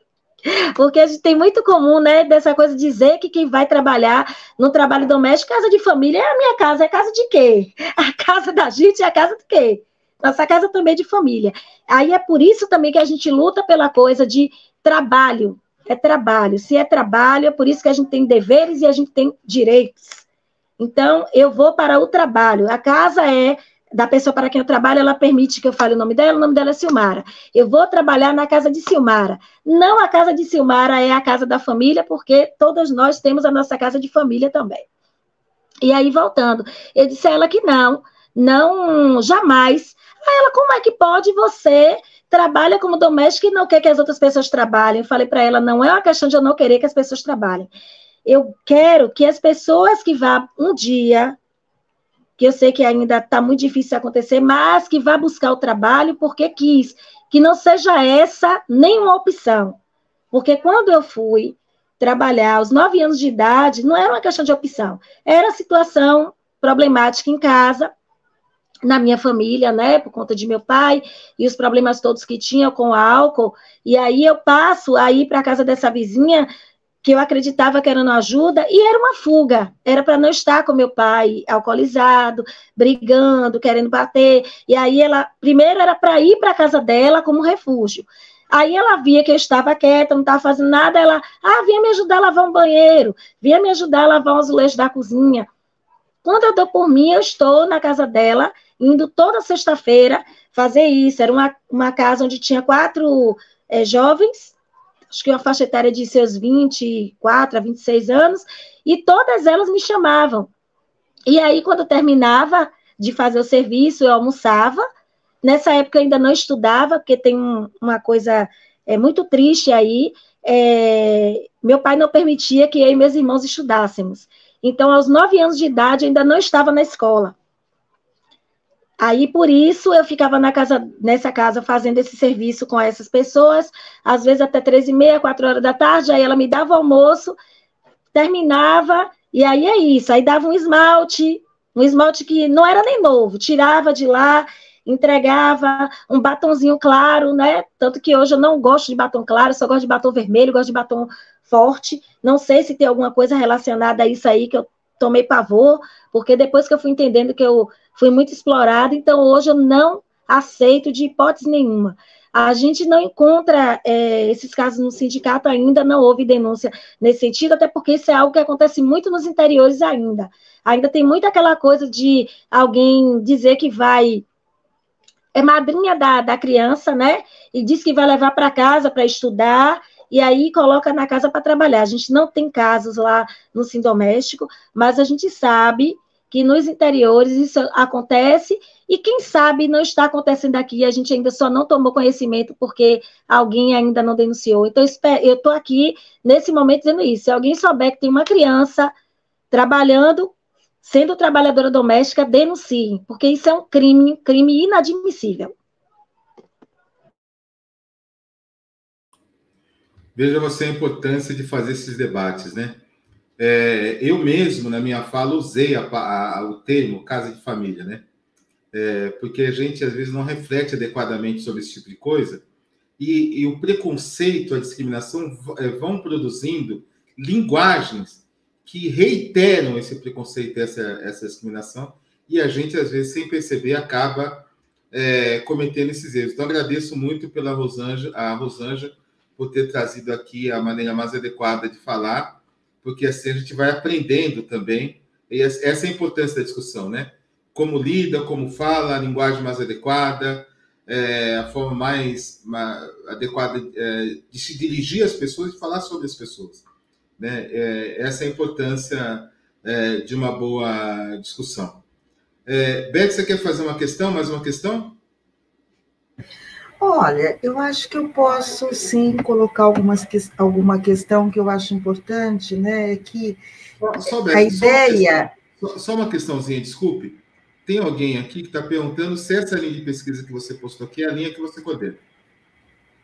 Porque a gente tem muito comum, né, dessa coisa de dizer que quem vai trabalhar no trabalho doméstico, casa de família, é a minha casa, é casa de quê? A casa da gente é a casa de quê? Nossa casa também é de família. Aí é por isso também que a gente luta pela coisa de trabalho. É trabalho. Se é trabalho, é por isso que a gente tem deveres e a gente tem direitos. Então, eu vou para o trabalho. A casa é da pessoa para quem eu trabalho, ela permite que eu fale o nome dela é Silmara. Eu vou trabalhar na casa de Silmara. Não a casa de Silmara é a casa da família, porque todas nós temos a nossa casa de família também. E aí, voltando, eu disse a ela que não, jamais. Aí ela, como é que pode você trabalha como doméstica e não quer que as outras pessoas trabalhem? Eu falei para ela, não é uma questão de eu não querer que as pessoas trabalhem. Eu quero que as pessoas que vá um dia, que eu sei que ainda está muito difícil acontecer, mas que vá buscar o trabalho porque quis, que não seja essa nenhuma opção. Porque quando eu fui trabalhar aos 9 anos de idade, não era uma questão de opção, era situação problemática em casa, na minha família, né, por conta de meu pai, e os problemas todos que tinha com álcool, e aí eu passo a ir para a casa dessa vizinha, que eu acreditava que era uma ajuda, e era uma fuga, era para não estar com meu pai alcoolizado, brigando, querendo bater, e aí ela, primeiro era para ir para a casa dela como refúgio, aí ela via que eu estava quieta, não estava fazendo nada, ela, vinha me ajudar a lavar um banheiro, vinha me ajudar a lavar os azulejos da cozinha. Quando eu dou por mim, eu estou na casa dela, indo toda sexta-feira fazer isso. Era uma casa onde tinha 4 jovens, acho que uma faixa etária de seus 24 a 26 anos, e todas elas me chamavam. E aí, quando eu terminava de fazer o serviço, eu almoçava. Nessa época, eu ainda não estudava, porque tem uma coisa muito triste aí. Meu pai não permitia que eu e meus irmãos estudássemos. Então, aos 9 anos de idade, eu ainda não estava na escola. Aí, por isso, eu ficava nessa casa fazendo esse serviço com essas pessoas, às vezes até 3h30, 4 horas da tarde, aí ela me dava o almoço, terminava, e aí é isso, aí dava um esmalte que não era nem novo, tirava de lá, entregava um batonzinho claro, né? Tanto que hoje eu não gosto de batom claro, só gosto de batom vermelho, gosto de batom forte. Não sei se tem alguma coisa relacionada a isso aí que eu tomei pavor, porque depois que eu fui entendendo que eu fui muito explorada, então hoje eu não aceito de hipótese nenhuma. A gente não encontra esses casos no sindicato ainda, não houve denúncia nesse sentido, até porque isso é algo que acontece muito nos interiores ainda. Ainda tem muito aquela coisa de alguém dizer que é madrinha da criança, né? E diz que vai levar para casa para estudar, e aí coloca na casa para trabalhar. A gente não tem casos lá no Sindoméstico, mas a gente sabe que nos interiores isso acontece, e quem sabe não está acontecendo aqui, a gente ainda só não tomou conhecimento porque alguém ainda não denunciou. Então, eu estou aqui, nesse momento, dizendo isso. Se alguém souber que tem uma criança trabalhando, sendo trabalhadora doméstica, denuncie, porque isso é um crime inadmissível. Veja você a importância de fazer esses debates, né? Eu mesmo, na minha fala, usei o termo casa de família, né? Porque a gente, às vezes, não reflete adequadamente sobre esse tipo de coisa, e o preconceito, a discriminação vão produzindo linguagens que reiteram esse preconceito, essa discriminação, e a gente, às vezes, sem perceber, acaba cometendo esses erros. Então, agradeço muito a Rosângela por ter trazido aqui a maneira mais adequada de falar, porque assim a gente vai aprendendo também, e essa é a importância da discussão, né? Como lida, como fala, a linguagem mais adequada, a forma mais adequada de se dirigir às pessoas e falar sobre as pessoas, né? Essa é a importância de uma boa discussão. Beth, você quer fazer mais uma questão? Olha, eu acho que eu posso, sim, colocar alguma questão que eu acho importante, né? Que a ideia... Só uma questãozinha, desculpe. Tem alguém aqui que está perguntando se essa linha de pesquisa que você postou aqui é a linha que você coordena.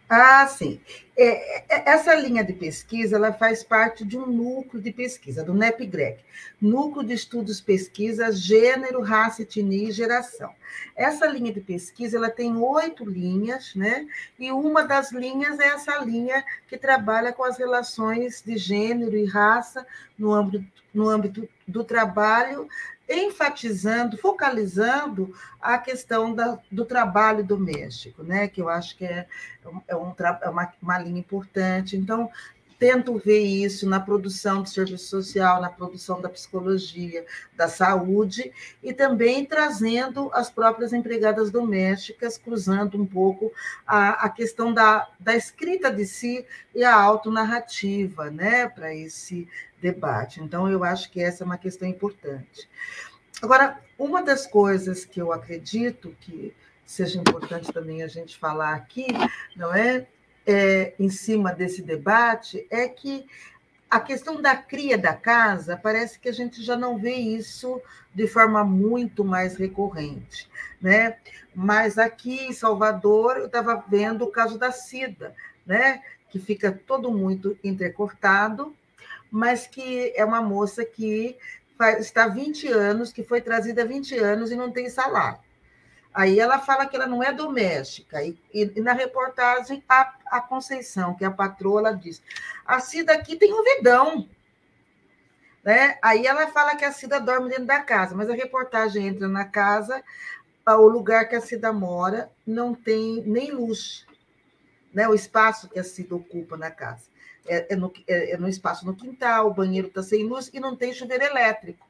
Ah, sim. Essa linha de pesquisa ela faz parte de um núcleo de pesquisa, do NEPGREC, Núcleo de Estudos Pesquisa, Gênero, Raça, Etnia e Geração. Essa linha de pesquisa ela tem 8 linhas, né? E uma das linhas é essa linha que trabalha com as relações de gênero e raça no âmbito do trabalho, enfatizando, focalizando a questão do trabalho doméstico, né? Que eu acho que é uma linha importante. Então, tento ver isso na produção do serviço social, na produção da psicologia, da saúde, e também trazendo as próprias empregadas domésticas, cruzando um pouco a questão da escrita de si e a autonarrativa, né, para esse debate. Então, eu acho que essa é uma questão importante. Agora, uma das coisas que eu acredito que seja importante também a gente falar aqui, não é? Em cima desse debate, é que a questão da cria da casa, parece que a gente já não vê isso de forma muito mais recorrente, né? Mas aqui em Salvador, eu estava vendo o caso da Cida, né? Que fica todo muito entrecortado, mas que é uma moça que está há 20 anos, que foi trazida há 20 anos e não tem salário. Aí ela fala que ela não é doméstica, e na reportagem a Conceição, que é a patroa, ela diz: a Cida aqui tem um vidão. Né? Aí ela fala que a Cida dorme dentro da casa, mas a reportagem entra na casa, o lugar que a Cida mora não tem nem luz, né? O espaço que a Cida ocupa na casa. É no espaço no quintal, o banheiro está sem luz e não tem chuveiro elétrico.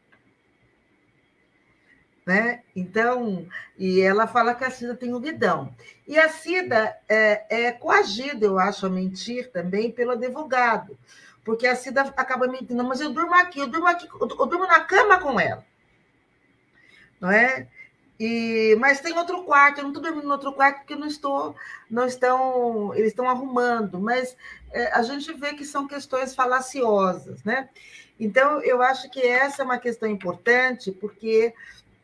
Né? Então, e ela fala que a Cida tem um vidão. E a Cida é coagida, eu acho, a mentir também pelo advogado, porque a Cida acaba mentindo, mas eu durmo aqui, eu durmo na cama com ela. Não é? Mas tem outro quarto, eu não estou dormindo no outro quarto porque eles estão arrumando, mas a gente vê que são questões falaciosas, né? Então, eu acho que essa é uma questão importante, porque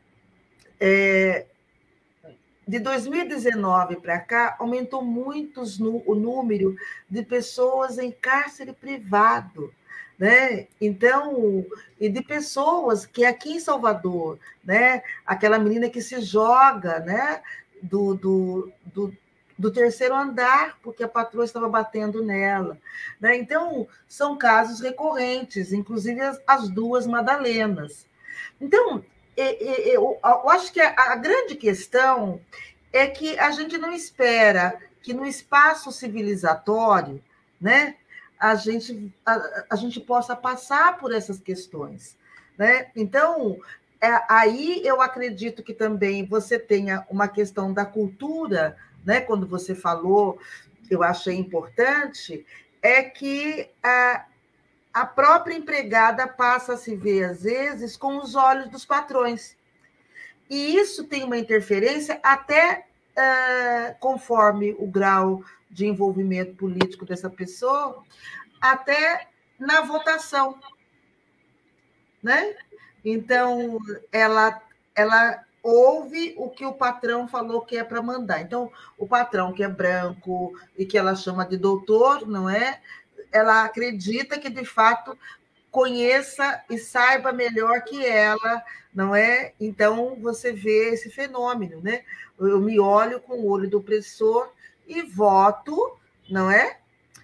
de 2019 para cá, aumentou muito o número de pessoas em cárcere privado, né? Então, e de pessoas que aqui em Salvador, né? Aquela menina que se joga, né? Do terceiro andar, porque a patroa estava batendo nela. Né? Então, são casos recorrentes, inclusive as duas Madalenas. Então, eu acho que a grande questão é que a gente não espera que no espaço civilizatório, né, a gente possa passar por essas questões. Né? Então, aí eu acredito que também você tenha uma questão da cultura, né? Quando você falou, eu achei importante, é que a própria empregada passa a se ver, às vezes, com os olhos dos patrões. E isso tem uma interferência até conforme o grau de envolvimento político dessa pessoa, até na votação. Né? Então, ela ouve o que o patrão falou que é para mandar. Então, o patrão que é branco e que ela chama de doutor, não é? Ela acredita que, de fato, conheça e saiba melhor que ela, não é? Então, você vê esse fenômeno, né? Eu me olho com o olho do opressor e voto, não é?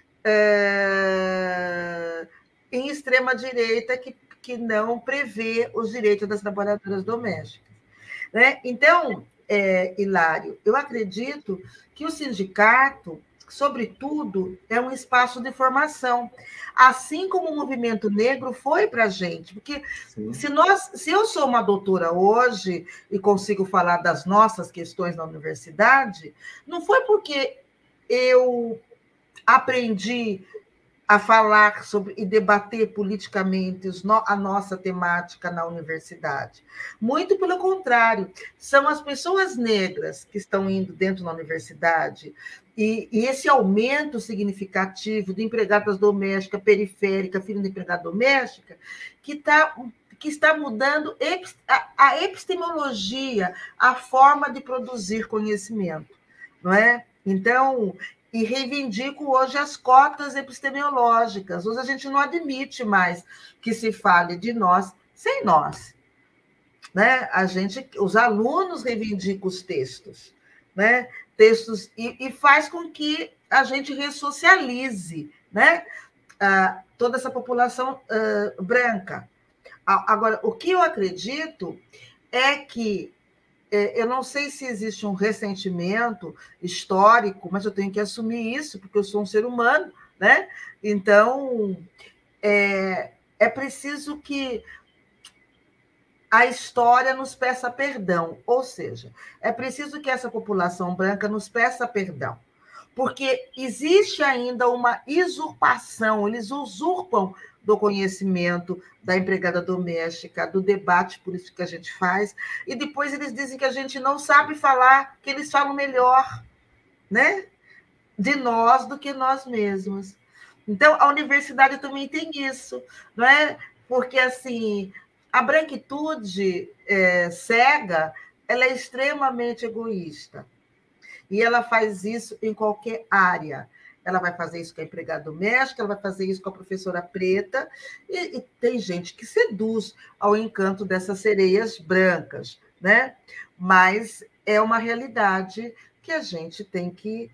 Em extrema-direita que não prevê os direitos das trabalhadoras domésticas. Né? Então, Hilário, eu acredito que o sindicato, sobretudo, é um espaço de formação, assim como o movimento negro foi para a gente, porque se eu sou uma doutora hoje e consigo falar das nossas questões na universidade, não foi porque eu aprendi a falar sobre e debater politicamente a nossa temática na universidade. Muito pelo contrário, são as pessoas negras que estão indo dentro da universidade e esse aumento significativo de empregadas domésticas, periférica, filho de empregada doméstica, que está mudando a epistemologia, a forma de produzir conhecimento, não é? Então, e reivindico hoje as cotas epistemológicas. Hoje a gente não admite mais que se fale de nós sem nós, né? Os alunos reivindicam os textos, né? Textos e faz com que a gente ressocialize, né? Toda essa população branca. Agora, o que eu acredito é que eu não sei se existe um ressentimento histórico, mas eu tenho que assumir isso, porque eu sou um ser humano, né? Então, é preciso que a história nos peça perdão, ou seja, é preciso que essa população branca nos peça perdão, porque existe ainda uma usurpação, eles usurpam do conhecimento da empregada doméstica, do debate político que a gente faz, e depois eles dizem que a gente não sabe falar, que eles falam melhor, né, de nós do que nós mesmos. Então, a universidade também tem isso, não é? Porque, assim, a branquitude cega, ela é extremamente egoísta, e ela faz isso em qualquer área. Ela vai fazer isso com a empregada doméstica, ela vai fazer isso com a professora preta, e tem gente que seduz ao encanto dessas sereias brancas, né? Mas é uma realidade que a gente tem que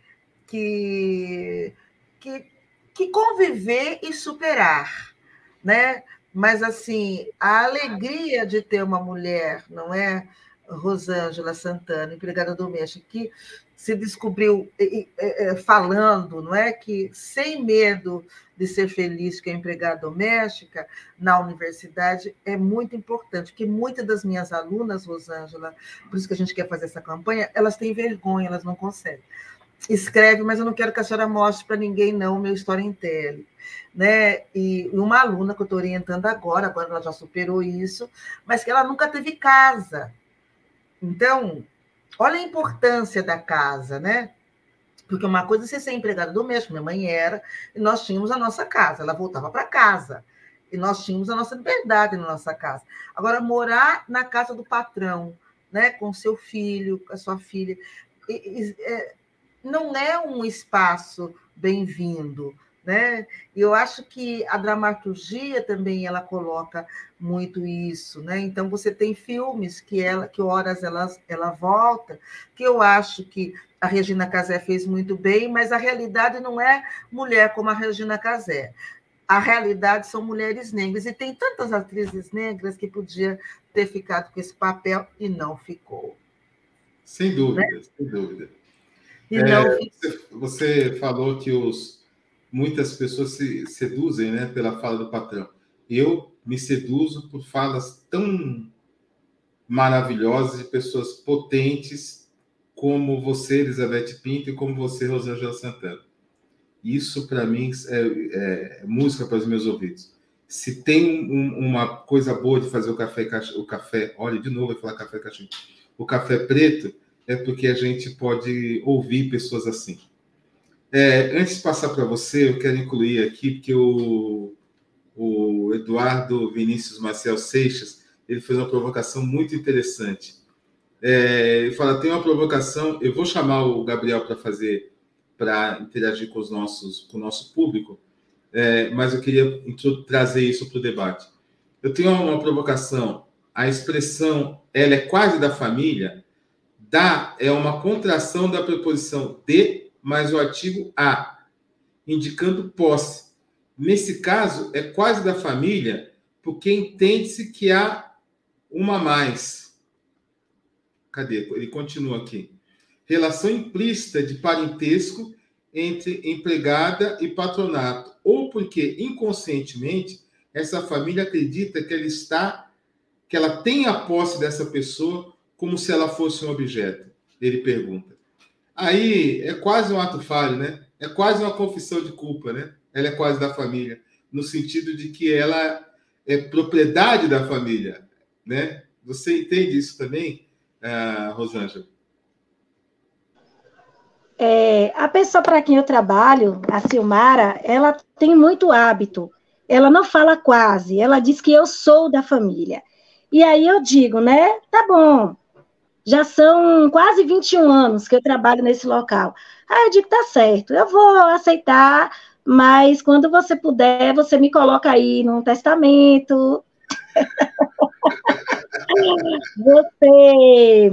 conviver e superar, né? Mas, assim, a alegria de ter uma mulher, não é, Rosângela Santana, empregada doméstica, que se descobriu falando, não é, que sem medo de ser feliz com a empregada doméstica na universidade é muito importante, porque muitas das minhas alunas, Rosângela, por isso que a gente quer fazer essa campanha, elas têm vergonha, elas não conseguem. Escreve, mas eu não quero que a senhora mostre para ninguém, não, o meu storytelling, né? E uma aluna que eu estou orientando agora ela já superou isso, mas que ela nunca teve casa. Então, olha a importância da casa, né? Porque uma coisa é você ser empregada doméstica, minha mãe era, e nós tínhamos a nossa casa, ela voltava para casa, e nós tínhamos a nossa liberdade na nossa casa. Agora, morar na casa do patrão, né? Com seu filho, com a sua filha, não é um espaço bem-vindo, né? E eu acho que a dramaturgia também ela coloca muito isso, né? Então você tem filmes que horas ela volta, que eu acho que a Regina Casé fez muito bem, mas a realidade não é mulher como a Regina Casé. A realidade são mulheres negras, e tem tantas atrizes negras que podia ter ficado com esse papel e não ficou. Sem dúvida, né? Sem dúvida. Você falou que muitas pessoas se seduzem, né, pela fala do patrão. Eu me seduzo por falas tão maravilhosas de pessoas potentes como você, Elizabeth Pinto, e como você, Rosângela Santana. Isso, para mim, é música para os meus ouvidos. Se tem uma coisa boa de fazer o café, olha, de novo eu vou falar café cachimbo, o café preto, é porque a gente pode ouvir pessoas assim. Antes de passar para você, eu quero incluir aqui, porque o Eduardo Vinícius Maciel Seixas, ele fez uma provocação muito interessante. Ele fala, tem uma provocação, eu vou chamar o Gabriel para interagir com o nosso público, mas eu queria trazer isso para o debate. Eu tenho uma provocação, a expressão, ela é quase da família, da é uma contração da preposição de mais o artigo a, indicando posse. Nesse caso, é quase da família, porque entende-se que há uma a mais. Cadê? Ele continua aqui. Relação implícita de parentesco entre empregada e patronato, ou porque, inconscientemente, essa família acredita que ela tem a posse dessa pessoa como se ela fosse um objeto. Ele pergunta. Aí é quase um ato falho, né? É quase uma confissão de culpa, né? Ela é quase da família, no sentido de que ela é propriedade da família, né? Você entende isso também, Rosângela? A pessoa para quem eu trabalho, a Silmara, ela tem muito hábito. Ela não fala quase, ela diz que eu sou da família. E aí eu digo, né? Tá bom. já são quase 21 anos que eu trabalho nesse local. Aí eu digo, tá certo, eu vou aceitar, mas quando você puder, você me coloca aí num testamento. Você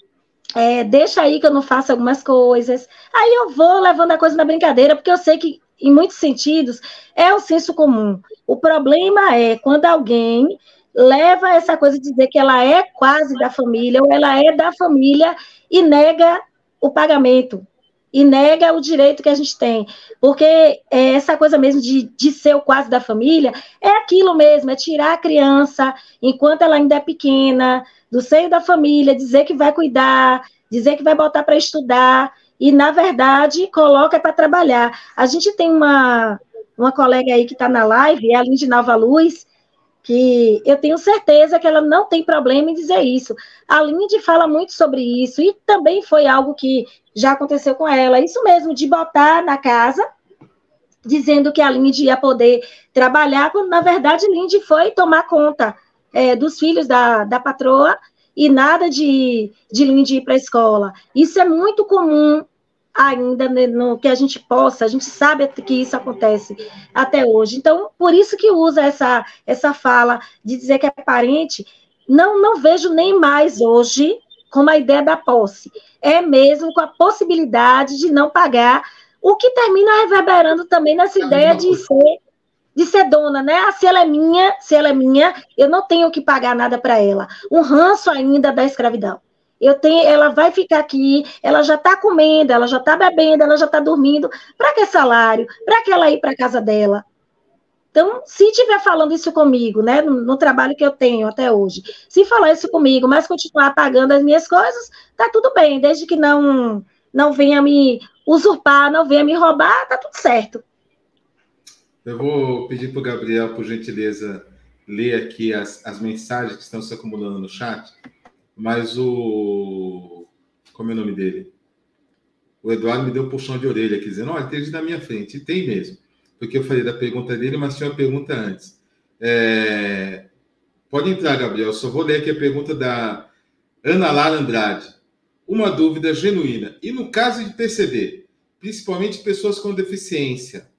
deixa aí que eu não faço algumas coisas. Aí eu vou levando a coisa na brincadeira, porque eu sei que, em muitos sentidos, é o senso comum. O problema é quando alguém leva essa coisa de dizer que ela é quase da família, ou ela é da família, e nega o pagamento, e nega o direito que a gente tem. Porque essa coisa mesmo de ser o quase da família, é aquilo mesmo, é tirar a criança, enquanto ela ainda é pequena, do seio da família, dizer que vai cuidar, dizer que vai botar para estudar, e, na verdade, coloca para trabalhar. A gente tem uma colega aí que está na live, é a Lindy Nova Luz, que eu tenho certeza que ela não tem problema em dizer isso. A Lindy fala muito sobre isso, e também foi algo que já aconteceu com ela, isso mesmo, de botar na casa, dizendo que a Lindy ia poder trabalhar, quando, na verdade, a Lindy foi tomar conta dos filhos da patroa, e nada de Lindy ir para a escola. Isso é muito comum ainda, no que a gente sabe que isso acontece até hoje. Então, por isso que usa essa fala de dizer que é parente. Não vejo nem mais hoje como a ideia da posse. É mesmo com a possibilidade de não pagar, o que termina reverberando também nessa ideia de ser dona, né? Se ela é minha, eu não tenho que pagar nada para ela. Um ranço ainda da escravidão. Ela vai ficar aqui, ela já está comendo, ela já está bebendo, ela já está dormindo. Para que salário? Para que ela ir para a casa dela? Então, se estiver falando isso comigo, né, no trabalho que eu tenho até hoje, se falar isso comigo, mas continuar pagando as minhas coisas, tá tudo bem, desde que não venha me usurpar, não venha me roubar, tá tudo certo. Eu vou pedir para o Gabriel, por gentileza, ler aqui as mensagens que estão se acumulando no chat, mas como é o nome dele? O Eduardo me deu um puxão de orelha aqui, dizendo, olha, tem na minha frente, e tem mesmo, porque eu falei da pergunta dele, mas tinha uma pergunta antes. Pode entrar, Gabriel, só vou ler aqui a pergunta da Ana Lara Andrade. Uma dúvida genuína, e no caso de PCD, principalmente pessoas com deficiência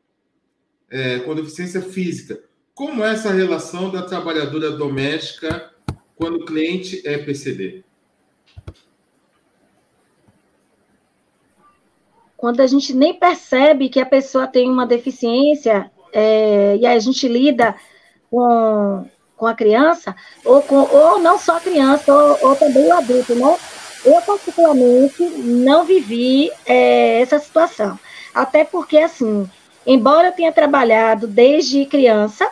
física, como é essa relação da trabalhadora doméstica quando o cliente é PCD? Quando a gente nem percebe que a pessoa tem uma deficiência, e a gente lida com a criança, ou não só a criança, ou também o adulto, né? Eu, particularmente, não vivi essa situação. Até porque, assim, embora eu tenha trabalhado desde criança,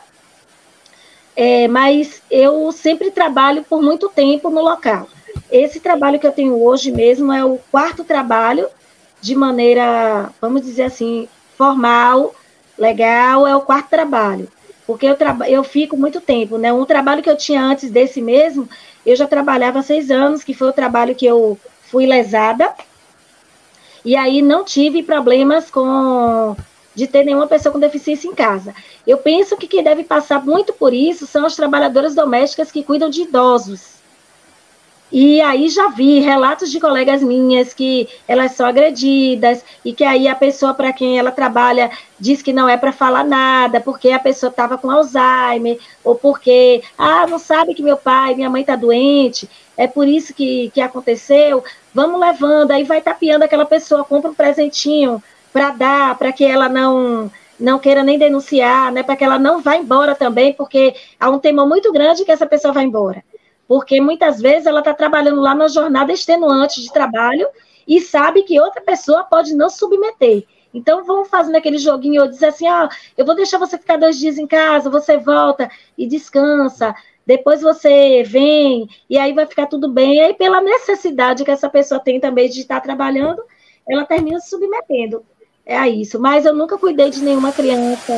mas eu sempre trabalho por muito tempo no local. Esse trabalho que eu tenho hoje mesmo é o 4º trabalho, de maneira, vamos dizer assim, formal, legal, é o 4º trabalho. Porque eu fico muito tempo, né? Um trabalho que eu tinha antes desse mesmo, eu já trabalhava há 6 anos, que foi o trabalho que eu fui lesada, e aí não tive problemas de ter nenhuma pessoa com deficiência em casa. Eu penso que quem deve passar muito por isso são as trabalhadoras domésticas que cuidam de idosos. E aí já vi relatos de colegas minhas que elas são agredidas e que aí a pessoa para quem ela trabalha diz que não é para falar nada, porque a pessoa estava com Alzheimer, ou porque, não sabe que meu pai, minha mãe está doente, é por isso que aconteceu, vamos levando, aí vai tapeando aquela pessoa, compra um presentinho para dar, para que ela não queira nem denunciar, né, para que ela não vá embora também, porque há um temor muito grande que essa pessoa vá embora. Porque muitas vezes ela está trabalhando lá na jornada extenuante de trabalho e sabe que outra pessoa pode não submeter. Então, vamos fazendo aquele joguinho, eu dizer assim, eu vou deixar você ficar 2 dias em casa, você volta e descansa, depois você vem, e aí vai ficar tudo bem. E aí, pela necessidade que essa pessoa tem também de estar trabalhando, ela termina se submetendo a isso. Mas eu nunca cuidei de nenhuma criança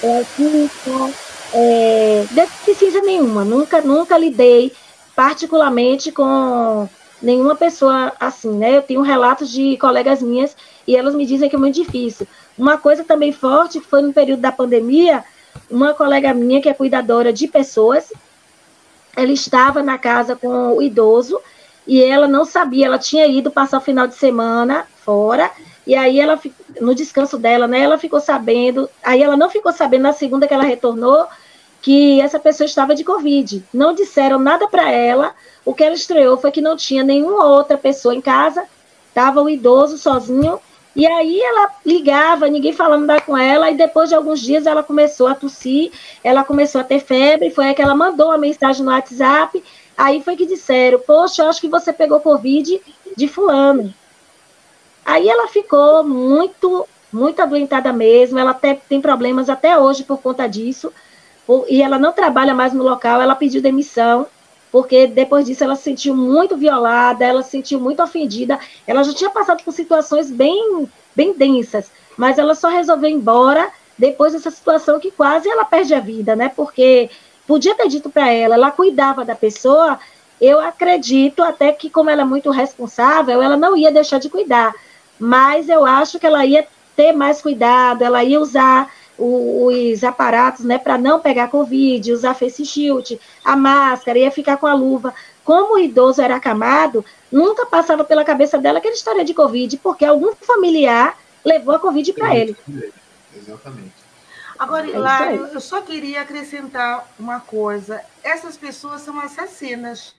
deficiência nenhuma, nunca lidei particularmente com nenhuma pessoa assim, né? Eu tenho relatos de colegas minhas e elas me dizem que é muito difícil. Uma coisa também forte foi no período da pandemia, uma colega minha que é cuidadora de pessoas, ela estava na casa com o idoso e ela não sabia, ela tinha ido passar o final de semana fora, e aí ela, no descanso dela, né, ela ficou sabendo, aí ela não ficou sabendo na segunda que ela retornou, que essa pessoa estava de Covid. Não disseram nada para ela, o que ela estreou foi que não tinha nenhuma outra pessoa em casa, estava o idoso sozinho, e aí ela ligava, ninguém falando nada com ela, e depois de alguns dias ela começou a tossir, ela começou a ter febre, foi aí que ela mandou uma mensagem no WhatsApp, aí foi que disseram, poxa, eu acho que você pegou Covid de fulano. Aí ela ficou muito adoentada mesmo, ela até tem problemas até hoje por conta disso, e ela não trabalha mais no local, ela pediu demissão, porque depois disso ela se sentiu muito violada, ela se sentiu muito ofendida, ela já tinha passado por situações bem densas, mas ela só resolveu ir embora depois dessa situação que quase ela perde a vida, né? Porque podia ter dito para ela cuidava da pessoa, eu acredito até que como ela é muito responsável, ela não ia deixar de cuidar, mas eu acho que ela ia ter mais cuidado, ela ia usar os aparatos, né, para não pegar Covid, usar face shield, a máscara, ia ficar com a luva. Como o idoso era acamado, nunca passava pela cabeça dela que ele estaria de Covid, porque algum familiar levou a Covid para ele. Exatamente. Agora, Hilário, eu só queria acrescentar uma coisa. Essas pessoas são assassinas.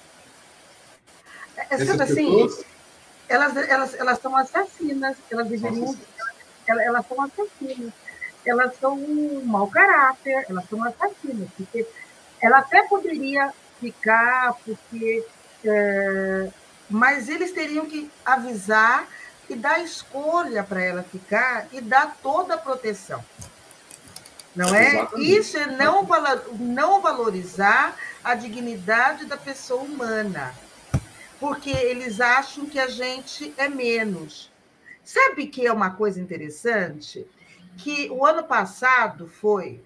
Sabe assim? Elas são assassinas. Elas deveriam. Elas são assassinas. Elas são um mau caráter, elas são assassinas, porque ela até poderia ficar, porque, mas eles teriam que avisar e dar escolha para ela ficar e dar toda a proteção. Não é? Exatamente. Isso é não valorizar a dignidade da pessoa humana, porque eles acham que a gente é menos. Sabe que é uma coisa interessante? Que o ano passado foi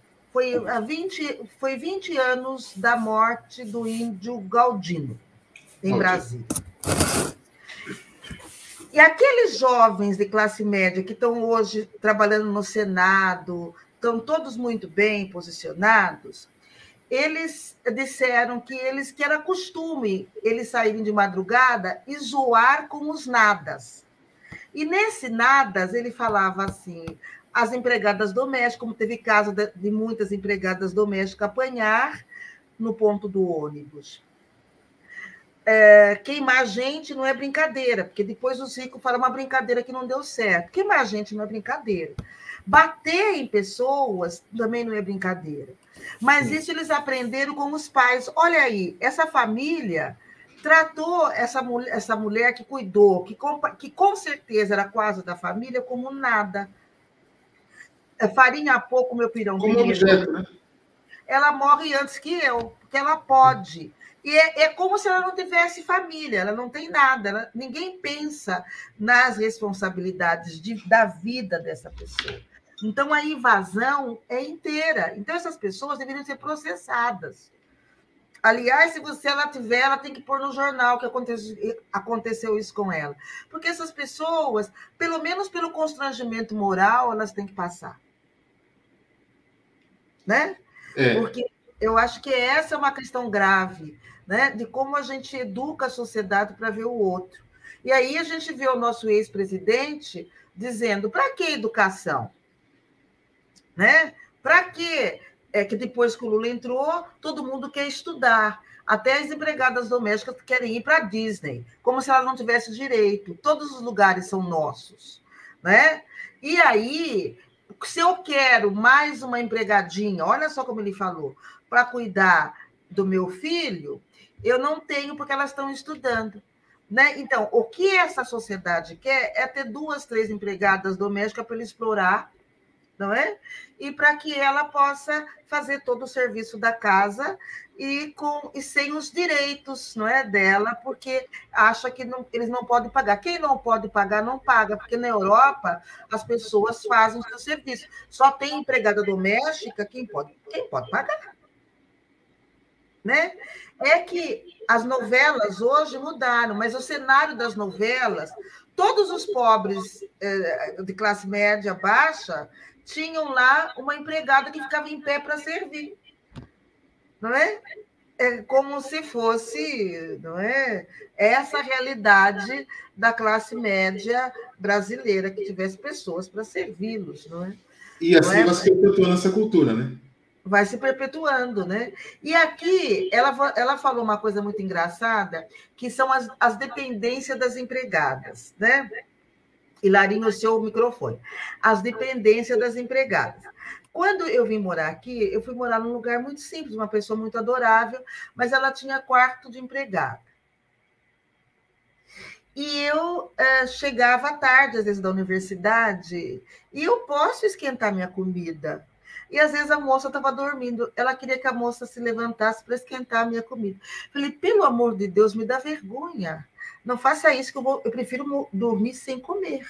20 anos da morte do índio Galdino, em Brasília. E aqueles jovens de classe média que estão hoje trabalhando no Senado, estão todos muito bem posicionados, eles disseram que era costume eles saírem de madrugada e zoar com os nadas. E nesse nadas ele falava assim, as empregadas domésticas, como teve caso de muitas empregadas domésticas apanhar no ponto do ônibus. Queimar gente não é brincadeira, porque depois os ricos falam uma brincadeira que não deu certo. Queimar gente não é brincadeira. Bater em pessoas também não é brincadeira. Mas isso eles aprenderam com os pais. Olha aí, essa família tratou essa mulher que cuidou, que com certeza era quase da família, como nada. Farinha a pouco, meu pirão. Como objeto, né? Ela morre antes que eu, porque ela pode. E é como se ela não tivesse família, ela não tem nada. Ninguém pensa nas responsabilidades da vida dessa pessoa. Então, a invasão é inteira. Então, essas pessoas deveriam ser processadas. Aliás, se ela tiver, ela tem que pôr no jornal que aconteceu isso com ela. Porque essas pessoas, pelo menos pelo constrangimento moral, elas têm que passar. Né? Porque eu acho que essa é uma questão grave, né? De como a gente educa a sociedade para ver o outro. E aí a gente vê o nosso ex-presidente dizendo, para que educação? Né? Para que que depois que o Lula entrou, todo mundo quer estudar. Até as empregadas domésticas querem ir para a Disney, como se ela não tivesse direito. Todos os lugares são nossos. Né? E aí, se eu quero mais uma empregadinha, olha só como ele falou, para cuidar do meu filho, eu não tenho porque elas estão estudando. Né? Então, o que essa sociedade quer é ter 2, 3 empregadas domésticas para ele explorar, não é? E para que ela possa fazer todo o serviço da casa e sem os direitos, não é, dela, porque acha que eles não podem pagar. Quem não pode pagar, não paga, porque na Europa as pessoas fazem o seu serviço. Só tem empregada doméstica quem pode pagar. Né? É que as novelas hoje mudaram, mas o cenário das novelas, todos os pobres de classe média baixa tinham lá uma empregada que ficava em pé para servir. Não é? é como se fosse, não é, essa realidade da classe média brasileira, que tivesse pessoas para servi-los, não é? E assim vai se perpetuando essa cultura, né? Vai se perpetuando, né? E aqui ela falou uma coisa muito engraçada, que são as dependências das empregadas, né? Hilarinho, o seu microfone. As dependências das empregadas. Quando eu vim morar aqui, eu fui morar num lugar muito simples, uma pessoa muito adorável, mas ela tinha quarto de empregada. E eu chegava à tarde, às vezes, da universidade, e eu posso esquentar minha comida. E às vezes a moça estava dormindo, ela queria que a moça se levantasse para esquentar a minha comida. Falei, pelo amor de Deus, me dá vergonha. Não faça isso, que eu prefiro dormir sem comer.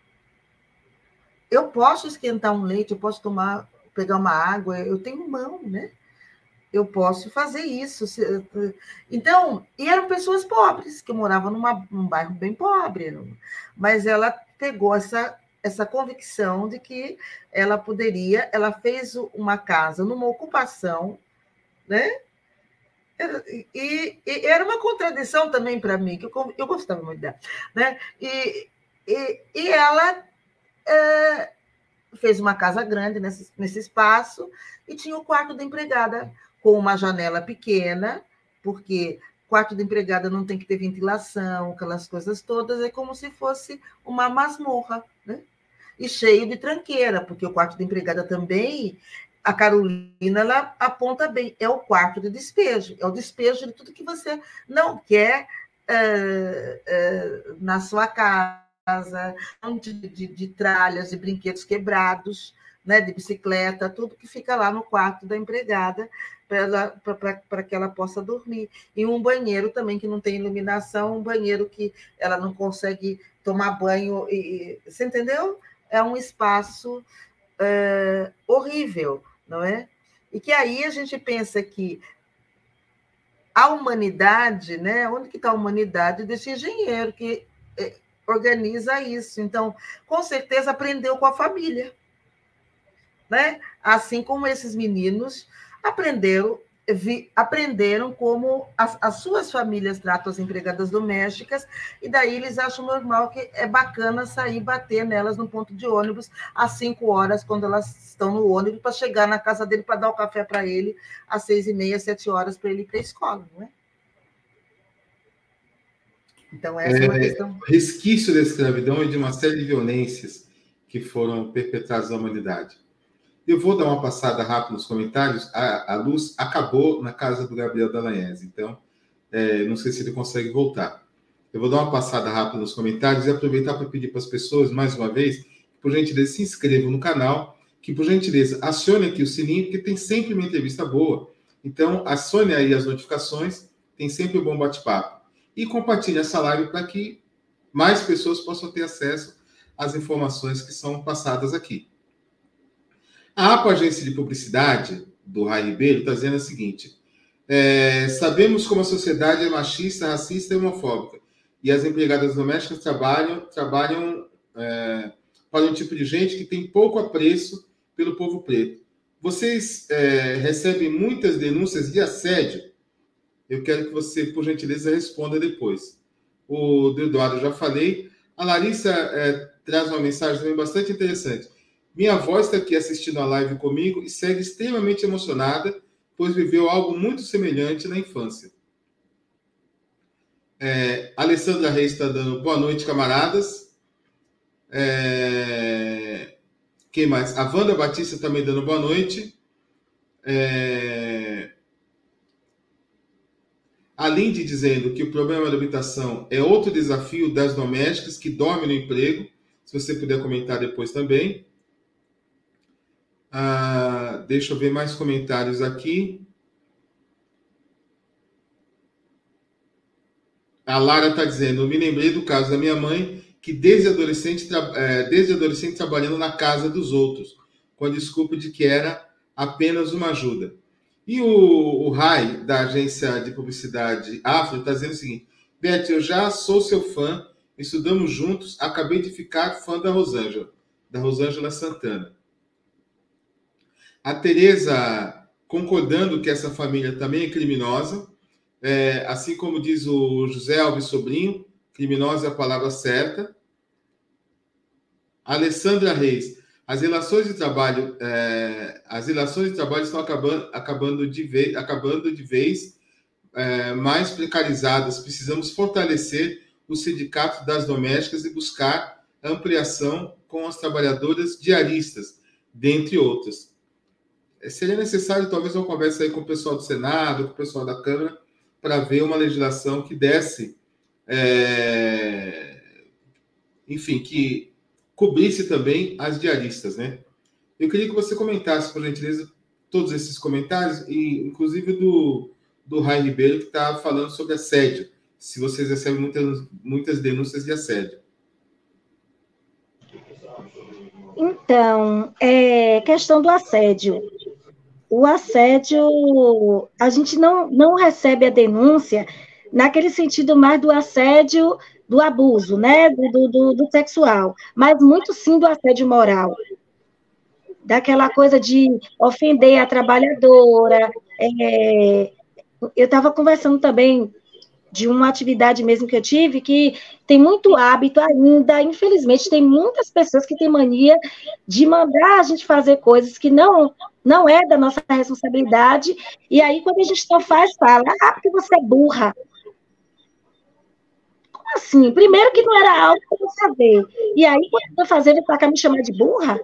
Eu posso esquentar um leite, eu posso pegar uma água, eu tenho mão, né? Eu posso fazer isso. Então, e eram pessoas pobres, que moravam num bairro bem pobre, mas ela pegou essa convicção de que ela poderia, ela fez uma casa numa ocupação, né? E era uma contradição também para mim, que eu gostava muito dela, né? E ela fez uma casa grande nesse espaço e tinha o quarto da empregada com uma janela pequena, porque quarto de empregada não tem que ter ventilação, aquelas coisas todas, é como se fosse uma masmorra, né? E cheio de tranqueira, porque o quarto de empregada também, a Carolina, ela aponta bem, é o quarto de despejo, é o despejo de tudo que você não quer na sua casa, de tralhas, de brinquedos quebrados, né, de bicicleta, tudo que fica lá no quarto da empregada, para que ela possa dormir. E um banheiro também que não tem iluminação, um banheiro que ela não consegue tomar banho. Você entendeu? É um espaço horrível, não é? E que aí a gente pensa que a humanidade, né? Onde que está a humanidade desse engenheiro que organiza isso? Então, com certeza aprendeu com a família, né? Assim como esses meninos aprenderam como as suas famílias tratam as empregadas domésticas, e daí eles acham normal, que é bacana sair e bater nelas no ponto de ônibus às 5 horas, quando elas estão no ônibus, para chegar na casa dele, para dar o café para ele às 6h30, 7 horas, para ele ir para a escola, não é? Então, essa é uma questão. Resquício da escravidão e de uma série de violências que foram perpetradas na humanidade. Eu vou dar uma passada rápida nos comentários. A luz acabou na casa do Gabriel Dallagnese, então não sei se ele consegue voltar. Eu vou dar uma passada rápida nos comentários e aproveitar para pedir para as pessoas, mais uma vez, que, por gentileza, se inscrevam no canal, que, por gentileza, acione aqui o sininho, porque tem sempre uma entrevista boa. Então, acione aí as notificações, tem sempre um bom bate-papo. E compartilhe essa live para que mais pessoas possam ter acesso às informações que são passadas aqui. A APA Agência de Publicidade, do Rai Ribeiro, está dizendo o seguinte: sabemos como a sociedade é machista, racista e homofóbica, e as empregadas domésticas trabalham para um tipo de gente que tem pouco apreço pelo povo preto. Vocês recebem muitas denúncias de assédio? Eu quero que você, por gentileza, responda depois. O do Eduardo, já falei. A Larissa traz uma mensagem também bastante interessante. Minha avó está aqui assistindo a live comigo e segue extremamente emocionada, pois viveu algo muito semelhante na infância. Alessandra Reis está dando boa noite, camaradas. Quem mais? A Wanda Batista também dando boa noite. A Lindy dizendo que o problema da habitação é outro desafio das domésticas que dormem no emprego. Se você puder comentar depois também. Deixa eu ver mais comentários aqui. A Lara está dizendo: eu me lembrei do caso da minha mãe, que desde adolescente trabalhando na casa dos outros, com a desculpa de que era apenas uma ajuda. E o Rai, da agência de publicidade Afro, está dizendo o seguinte: Beth, eu já sou seu fã, estudamos juntos, acabei de ficar fã da Rosângela Santana. A Tereza concordando que essa família também é criminosa, assim como diz o José Alves Sobrinho, criminosa é a palavra certa. Alessandra Reis, as relações de trabalho estão acabando de vez, mais precarizadas. Precisamos fortalecer o sindicato das domésticas e buscar ampliação com as trabalhadoras diaristas, dentre outras. Seria necessário, talvez, uma conversa aí com o pessoal do Senado, com o pessoal da Câmara, para ver uma legislação que desse, enfim, que cobrisse também as diaristas, né? Eu queria que você comentasse, por gentileza, todos esses comentários, e inclusive do Rai Ribeiro, que está falando sobre assédio, se vocês recebem muitas denúncias de assédio. Então, questão do assédio. O assédio, a gente não recebe a denúncia naquele sentido mais do assédio, do abuso, né, do sexual, mas muito sim do assédio moral. Daquela coisa de ofender a trabalhadora. Eu estava conversando também de uma atividade mesmo que eu tive, que tem muito hábito ainda, infelizmente, tem muitas pessoas que têm mania de mandar a gente fazer coisas que não é da nossa responsabilidade, e aí, quando a gente não faz, fala, porque você é burra. Como assim? Primeiro que não era algo para eu saber, e aí, quando eu vou fazer, vai pra me chamar de burra?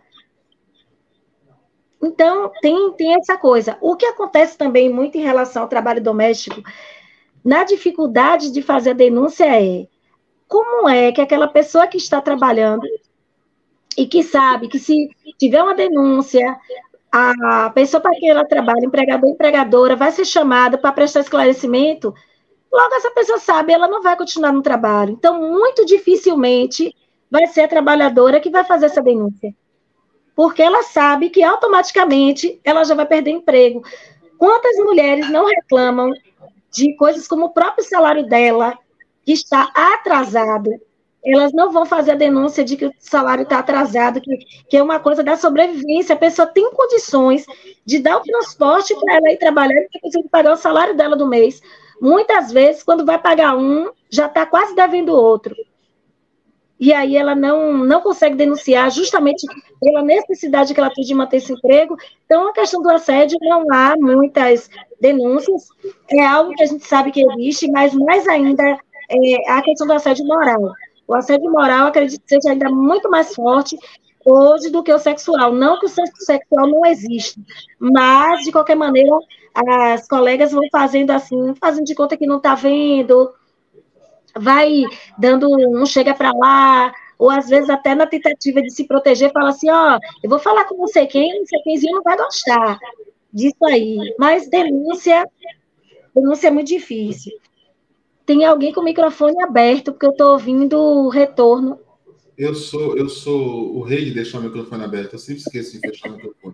Então, tem essa coisa. O que acontece também muito em relação ao trabalho doméstico, na dificuldade de fazer a denúncia como é que aquela pessoa que está trabalhando e que sabe que se tiver uma denúncia, a pessoa para quem ela trabalha, empregador, empregadora, vai ser chamada para prestar esclarecimento, logo essa pessoa sabe, ela não vai continuar no trabalho. Então, muito dificilmente vai ser a trabalhadora que vai fazer essa denúncia, porque ela sabe que automaticamente ela já vai perder emprego. Quantas mulheres não reclamam de coisas como o próprio salário dela, que está atrasado, elas não vão fazer a denúncia de que o salário está atrasado, que é uma coisa da sobrevivência, a pessoa tem condições de dar o transporte para ela ir trabalhar e conseguir pagar o salário dela do mês. Muitas vezes, quando vai pagar um, já está quase devendo o outro. E aí ela não consegue denunciar justamente pela necessidade que ela tem de manter esse emprego. Então, a questão do assédio, não há muitas denúncias, é algo que a gente sabe que existe, mas mais ainda a questão do assédio moral. O assédio moral, acredito que seja ainda muito mais forte hoje do que o sexual. Não que o sexual não exista, mas, de qualquer maneira, as colegas vão fazendo assim, fazendo de conta que não está vendo, vai dando um chega para lá, ou às vezes até na tentativa de se proteger, fala assim, eu vou falar com não sei quemzinho não vai gostar disso aí. Mas denúncia é muito difícil. Tem alguém com o microfone aberto, porque eu estou ouvindo o retorno. Eu sou o rei de deixar o microfone aberto, eu sempre esqueço de fechar o microfone.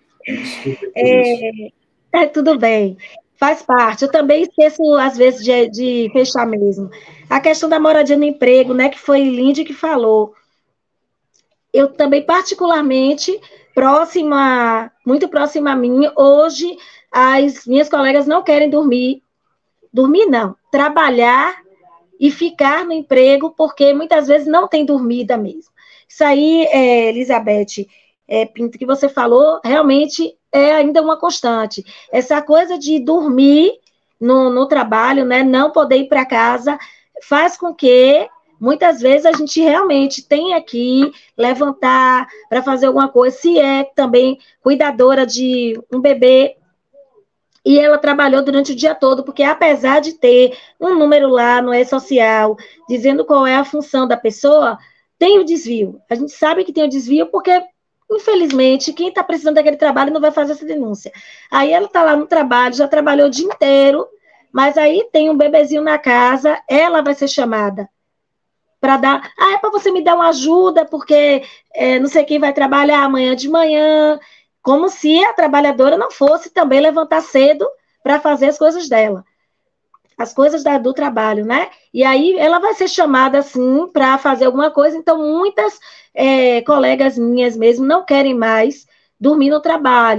Tudo bem. Faz parte. Eu também esqueço, às vezes, de fechar mesmo. A questão da moradia no emprego, né, que foi Lindy que falou. Eu também, particularmente, muito próxima a mim, hoje, as minhas colegas não querem dormir não, trabalhar e ficar no emprego, porque muitas vezes não tem dormida mesmo. Isso aí, Elizabeth Pinto, que você falou, realmente é ainda uma constante. Essa coisa de dormir no trabalho, né, não poder ir para casa, faz com que, muitas vezes, a gente realmente tenha que levantar para fazer alguma coisa, se é também cuidadora de um bebê, e ela trabalhou durante o dia todo, porque apesar de ter um número lá no E-Social, dizendo qual é a função da pessoa, tem o desvio. A gente sabe que tem o desvio porque, infelizmente, quem está precisando daquele trabalho não vai fazer essa denúncia. Aí ela está lá no trabalho, já trabalhou o dia inteiro, mas aí tem um bebezinho na casa, ela vai ser chamada para dar... é para você me dar uma ajuda, porque não sei quem vai trabalhar amanhã de manhã... Como se a trabalhadora não fosse também levantar cedo para fazer as coisas dela, as coisas do trabalho, né? E aí ela vai ser chamada, assim, para fazer alguma coisa. Então, muitas colegas minhas mesmo não querem mais dormir no trabalho,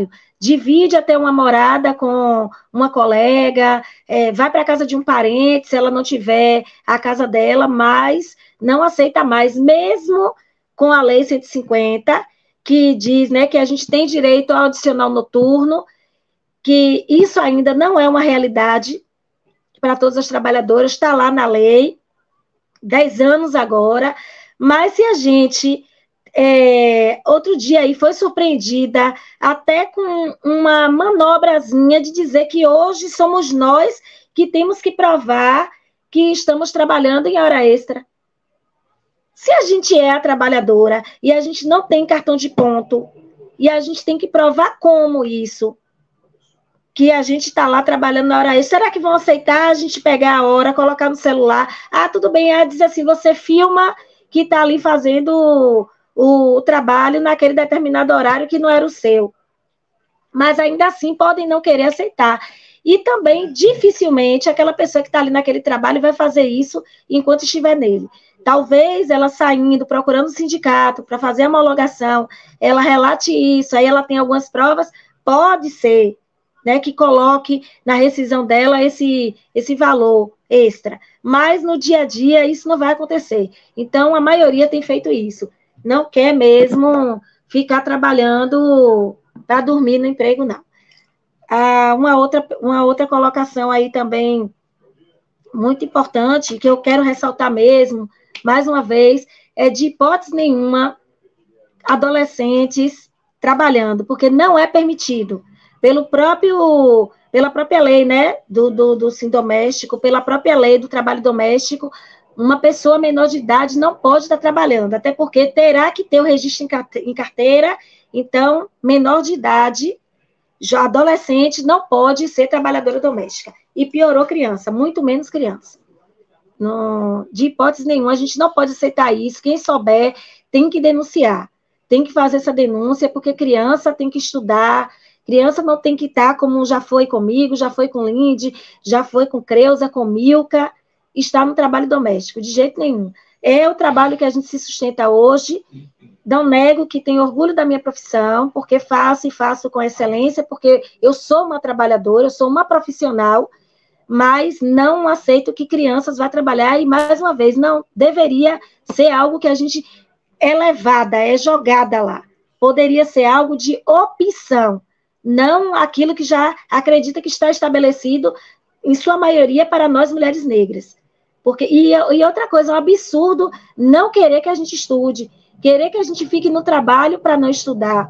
divide até uma morada com uma colega, vai para a casa de um parente, se ela não tiver a casa dela, mas não aceita mais, mesmo com a Lei 150, que diz, né, que a gente tem direito ao adicional noturno, que isso ainda não é uma realidade para todas as trabalhadoras, está lá na lei, 10 anos agora, mas se a gente, outro dia aí, foi surpreendida até com uma manobrazinha de dizer que hoje somos nós que temos que provar que estamos trabalhando em hora extra. Se a gente é a trabalhadora e a gente não tem cartão de ponto, e a gente tem que provar como isso, que a gente está lá trabalhando na hora extra, será que vão aceitar a gente pegar a hora, colocar no celular? Ah, tudo bem, diz assim, você filma que está ali fazendo o trabalho naquele determinado horário que não era o seu. Mas ainda assim podem não querer aceitar. E também, dificilmente, aquela pessoa que está ali naquele trabalho vai fazer isso enquanto estiver nele. Talvez ela saindo, procurando o sindicato para fazer a homologação, ela relate isso, aí ela tem algumas provas, pode ser, né, que coloque na rescisão dela esse valor extra. Mas no dia a dia isso não vai acontecer. Então, a maioria tem feito isso. Não quer mesmo ficar trabalhando para dormir no emprego, não. Uma outra colocação aí também muito importante, que eu quero ressaltar mesmo, mais uma vez, é de hipótese nenhuma adolescentes trabalhando, porque não é permitido. Pela própria lei, né, do sim doméstico, pela própria lei do trabalho doméstico, uma pessoa menor de idade não pode estar trabalhando, até porque terá que ter o registro em carteira, então, menor de idade, já adolescente, não pode ser trabalhadora doméstica. E piorou criança, muito menos criança. De hipótese nenhuma, a gente não pode aceitar isso. Quem souber tem que denunciar, tem que fazer essa denúncia, porque criança tem que estudar, criança não tem que estar como já foi comigo, já foi com Lindy, já foi com Creuza, com Milka, está no trabalho doméstico, de jeito nenhum. É o trabalho que a gente se sustenta hoje. Não nego que tenho orgulho da minha profissão, porque faço e faço com excelência, porque eu sou uma trabalhadora, eu sou uma profissional, mas não aceito que crianças vá trabalhar, e mais uma vez, não deveria ser algo que a gente é levada, é jogada lá. Poderia ser algo de opção, não aquilo que já acredita que está estabelecido, em sua maioria, para nós mulheres negras. E outra coisa, é um absurdo não querer que a gente estude, querer que a gente fique no trabalho para não estudar.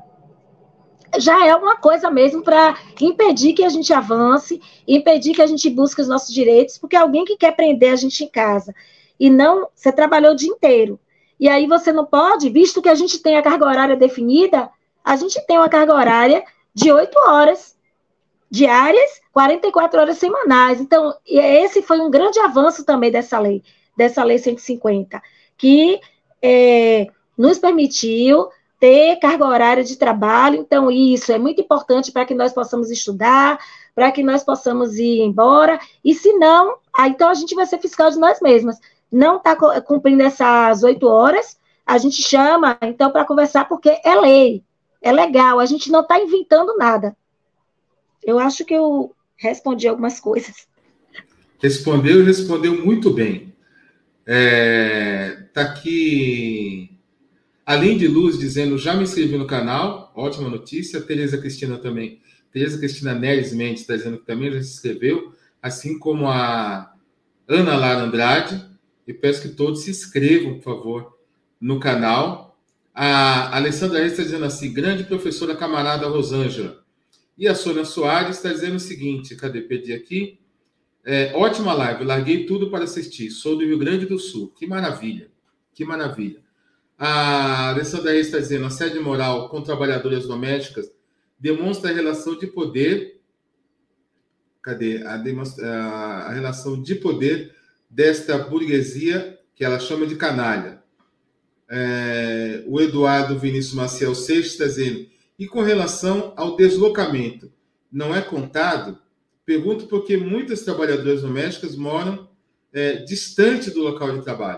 Já é uma coisa mesmo para impedir que a gente avance, impedir que a gente busque os nossos direitos, porque alguém que quer prender a gente em casa, e não, você trabalhou o dia inteiro, e aí você não pode, visto que a gente tem a carga horária definida, a gente tem uma carga horária de 8 horas diárias, 44 horas semanais. Então, esse foi um grande avanço também dessa lei 150, que nos permitiu ter carga horária de trabalho. Então, isso é muito importante para que nós possamos estudar, para que nós possamos ir embora, e se não, então a gente vai ser fiscal de nós mesmas. Não está cumprindo essas 8 horas, a gente chama, então, para conversar, porque é lei, é legal, a gente não está inventando nada. Eu acho que eu respondi algumas coisas. Respondeu muito bem. Tá aqui Além de Luz dizendo, já me inscrevi no canal, ótima notícia. Tereza Cristina também. Tereza Cristina Neres Mendes está dizendo que também já se inscreveu, assim como a Ana Lara Andrade. E peço que todos se inscrevam, por favor, no canal. A Alessandra Reis está dizendo assim, grande professora camarada Rosângela. E a Sônia Soares está dizendo o seguinte, cadê? Perdi aqui. Ótima live, larguei tudo para assistir. Sou do Rio Grande do Sul. Que maravilha, que maravilha. A Alessandra Reis está dizendo, assédio moral com trabalhadoras domésticas demonstra a relação de poder. Cadê? A relação de poder desta burguesia que ela chama de canalha. O Eduardo Vinícius Maciel Seixas está dizendo, e com relação ao deslocamento, não é contado? Pergunto porque muitas trabalhadoras domésticas moram distante do local de trabalho.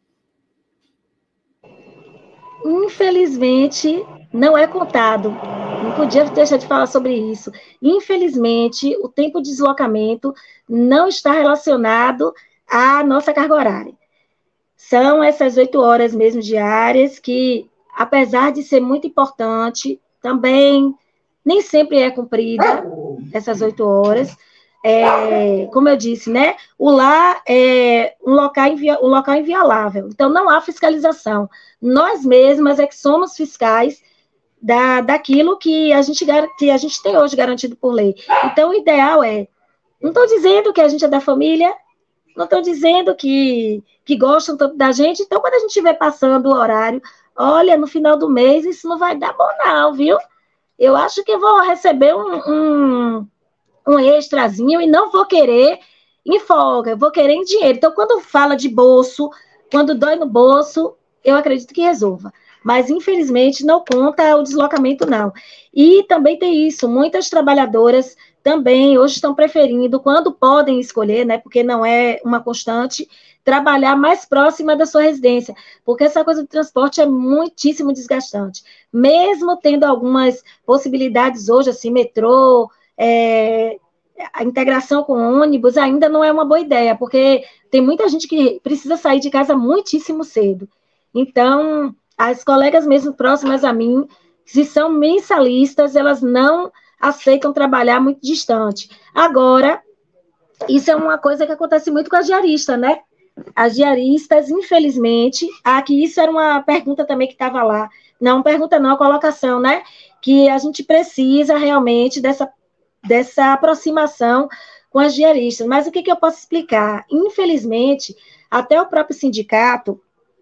Infelizmente, não é contado. Não podia deixar de falar sobre isso. Infelizmente, o tempo de deslocamento não está relacionado à nossa carga horária. São essas 8 horas mesmo diárias que, apesar de ser muito importante, também nem sempre é cumprida essas 8 horas. Como eu disse, né? O lar é um local inviolável. Então, não há fiscalização. Nós mesmas é que somos fiscais daquilo que a gente tem hoje garantido por lei. Então, o ideal não estou dizendo que a gente é da família, não estou dizendo que gostam tanto da gente, então, quando a gente estiver passando o horário, olha, no final do mês, isso não vai dar bom não, viu? Eu acho que eu vou receber um extrazinho e não vou querer em folga, eu vou querer em dinheiro. Então, quando fala de bolso, quando dói no bolso, eu acredito que resolva. Mas, infelizmente, não conta o deslocamento, não. E também tem isso, muitas trabalhadoras também hoje estão preferindo, quando podem escolher, né, porque não é uma constante, trabalhar mais próxima da sua residência, porque essa coisa do transporte é muitíssimo desgastante. Mesmo tendo algumas possibilidades hoje, assim, metrô, a integração com ônibus ainda não é uma boa ideia, porque tem muita gente que precisa sair de casa muitíssimo cedo. Então, as colegas mesmo próximas a mim, se são mensalistas, elas não aceitam trabalhar muito distante. Agora, isso é uma coisa que acontece muito com as diaristas, né? As diaristas, infelizmente, que isso era uma pergunta também que estava lá. Não, pergunta não, colocação, né? Que a gente precisa realmente dessa aproximação com as diaristas. Mas o que eu posso explicar? Infelizmente, até o próprio sindicato,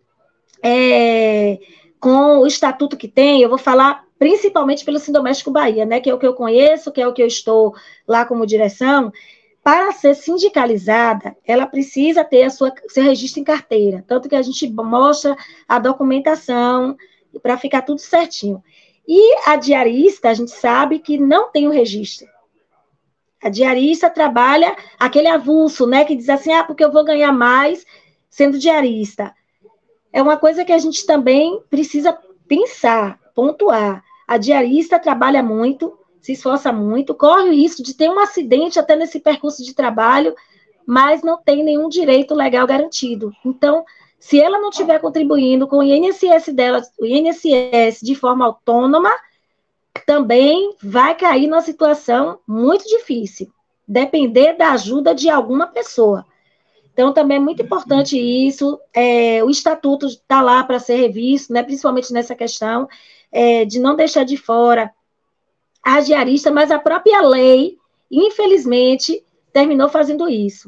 com o estatuto que tem, eu vou falar principalmente pelo Sindoméstico Bahia, né, que é o que eu conheço, que é o que eu estou lá como direção. Para ser sindicalizada, ela precisa ter seu registro em carteira, tanto que a gente mostra a documentação para ficar tudo certinho. E a diarista, a gente sabe que não tem o registro. A diarista trabalha aquele avulso, né, que diz assim, porque eu vou ganhar mais sendo diarista. É uma coisa que a gente também precisa pensar, pontuar. A diarista trabalha muito, se esforça muito, corre o risco de ter um acidente até nesse percurso de trabalho, mas não tem nenhum direito legal garantido. Então, se ela não estiver contribuindo com o INSS dela, o INSS de forma autônoma, também vai cair numa situação muito difícil, depender da ajuda de alguma pessoa. Então, também é muito importante isso, o estatuto está lá para ser revisto, né, principalmente nessa questão de não deixar de fora a diarista, mas a própria lei, infelizmente, terminou fazendo isso.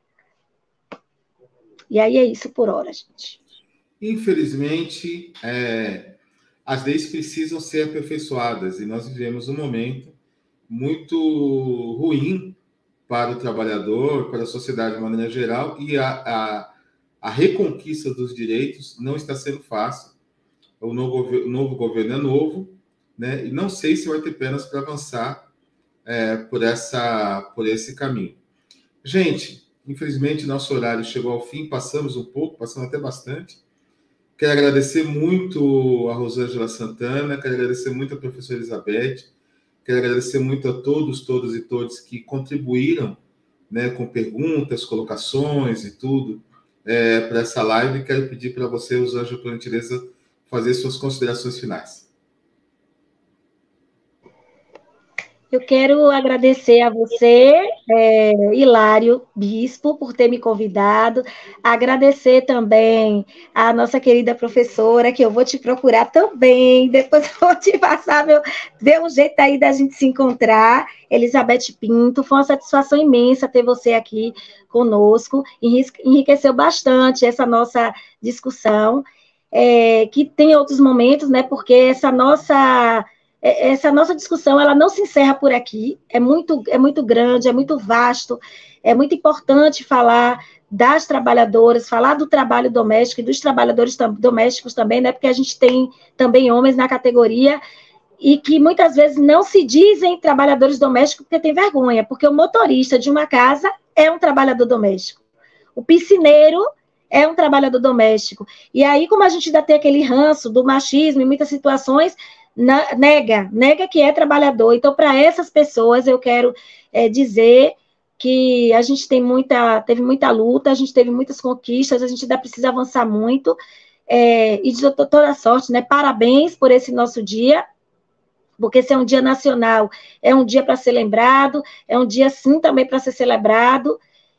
E aí é isso por hora, gente. Infelizmente, as leis precisam ser aperfeiçoadas, e nós vivemos um momento muito ruim para o trabalhador, para a sociedade de maneira geral, e a reconquista dos direitos não está sendo fácil. O novo governo é novo, né? E não sei se vai ter pernas para avançar por esse caminho. Gente, infelizmente, nosso horário chegou ao fim, passamos um pouco, passamos até bastante. Quero agradecer muito a Rosângela Santana, quero agradecer muito a professora Elizabeth, quero agradecer muito a todos e todas que contribuíram, né, com perguntas, colocações e tudo para essa live. Quero pedir para você, Rosângela, por gentileza, fazer suas considerações finais. Eu quero agradecer a você, Hilário Bispo, por ter me convidado. Agradecer também a nossa querida professora, que eu vou te procurar também. Depois eu vou te passar, ver um jeito aí da gente se encontrar. Elizabeth Pinto, foi uma satisfação imensa ter você aqui conosco. Enriqueceu bastante essa nossa discussão, que tem outros momentos, né? Porque essa nossa discussão, ela não se encerra por aqui, é muito grande, é muito vasto, é muito importante falar das trabalhadoras, falar do trabalho doméstico e dos trabalhadores domésticos também, né, porque a gente tem também homens na categoria e que muitas vezes não se dizem trabalhadores domésticos porque tem vergonha, porque o motorista de uma casa é um trabalhador doméstico, o piscineiro é um trabalhador doméstico, e aí como a gente ainda tem aquele ranço do machismo em muitas situações, nega que é trabalhador. Então, para essas pessoas, eu quero dizer que a gente teve muita luta, a gente teve muitas conquistas, a gente ainda precisa avançar muito, e de toda sorte, né? Parabéns por esse nosso dia, porque esse é um dia nacional, é um dia para ser lembrado, é um dia, sim, também para ser celebrado,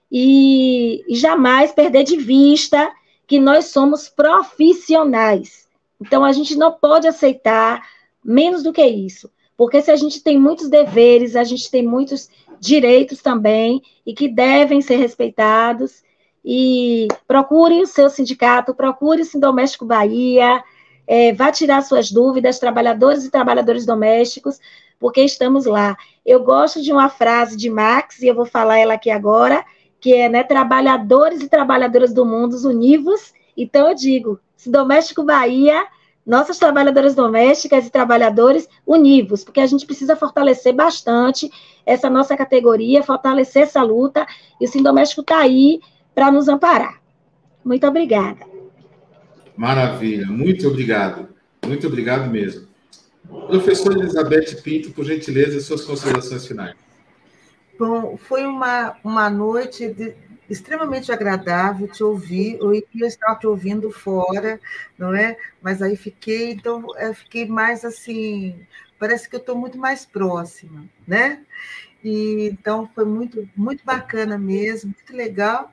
e jamais perder de vista que nós somos profissionais. Então, a gente não pode aceitar menos do que isso, porque se a gente tem muitos deveres, a gente tem muitos direitos também, e que devem ser respeitados, e procure o seu sindicato, procure o Sindoméstico Bahia, vá tirar suas dúvidas, trabalhadores e trabalhadoras domésticos, porque estamos lá. Eu gosto de uma frase de Marx, e eu vou falar ela aqui agora, que é, né, trabalhadores e trabalhadoras do mundo, univos. Então, eu digo, Sindoméstico Bahia, nossas trabalhadoras domésticas e trabalhadores univos, porque a gente precisa fortalecer bastante essa nossa categoria, fortalecer essa luta, e o Sindoméstico está aí para nos amparar. Muito obrigada. Maravilha, muito obrigado mesmo. Professora Elizabeth Pinto, por gentileza, suas considerações finais. Bom, foi uma noite extremamente agradável te ouvir. Eu estava te ouvindo fora, não é? Mas aí fiquei mais assim, parece que eu estou muito mais próxima, né? E então foi muito, muito bacana mesmo, muito legal.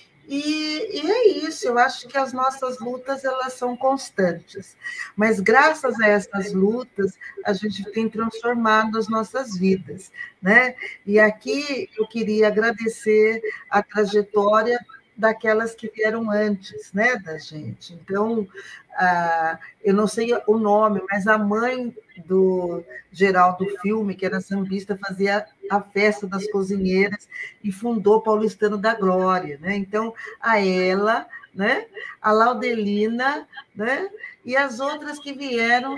E é isso, eu acho que as nossas lutas elas são constantes, mas graças a essas lutas a gente tem transformado as nossas vidas, né? E aqui eu queria agradecer a trajetória daquelas que vieram antes, né, da gente. Então, eu não sei o nome, mas a mãe do Geraldo Filme, que era sambista, fazia a festa das cozinheiras e fundou Paulistano da Glória, né? Então, a ela, né, a Laudelina, né, e as outras que vieram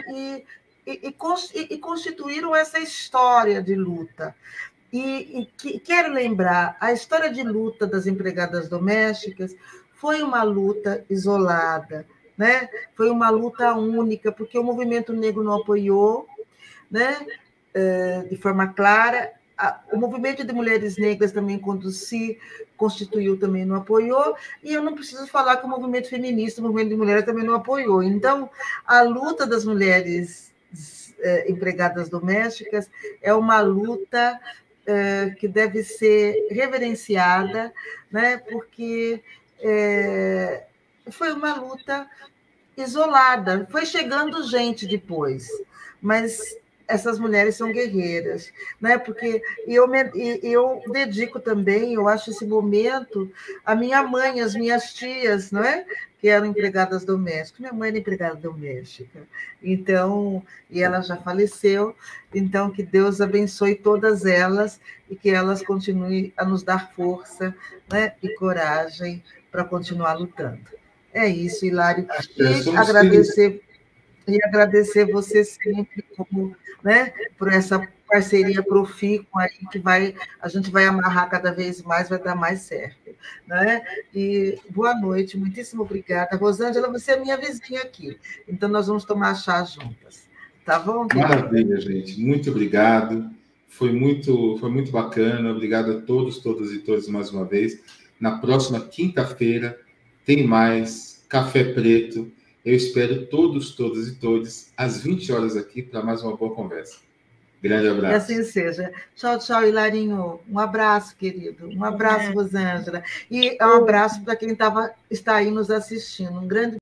e constituíram essa história de luta. E quero lembrar, a história de luta das empregadas domésticas foi uma luta isolada, né? Foi uma luta única, porque o movimento negro não apoiou, né? De forma clara. O movimento de mulheres negras também, quando se constituiu, também não apoiou, e eu não preciso falar que o movimento feminista, o movimento de mulheres também não apoiou. Então, a luta das mulheres empregadas domésticas é uma luta que deve ser reverenciada, né? Porque foi uma luta isolada, foi chegando gente depois, mas essas mulheres são guerreiras, né? Porque eu dedico também, eu acho esse momento, a minha mãe, as minhas tias, não é? Que eram empregadas domésticas. Minha mãe era empregada doméstica, então, e ela já faleceu, então que Deus abençoe todas elas e que elas continuem a nos dar força, né? E coragem para continuar lutando. É isso, Hilário. E agradecer você sempre né, por essa parceria profícua aí que a gente vai amarrar cada vez mais, vai dar mais certo. Né? E boa noite, muitíssimo obrigada. Rosângela, você é minha vizinha aqui, então nós vamos tomar chá juntas. Tá bom? Maravilha, gente. Muito obrigado. Foi muito bacana. Obrigado a todos, todas e todos mais uma vez. Na próxima quinta-feira tem mais Café Preto. Eu espero todos, todas e todos às 20 horas aqui para mais uma boa conversa. Grande abraço. Que assim seja. Tchau, tchau, Hilarinho. Um abraço, querido. Um abraço, Rosângela. E um abraço para quem está aí nos assistindo. Um grande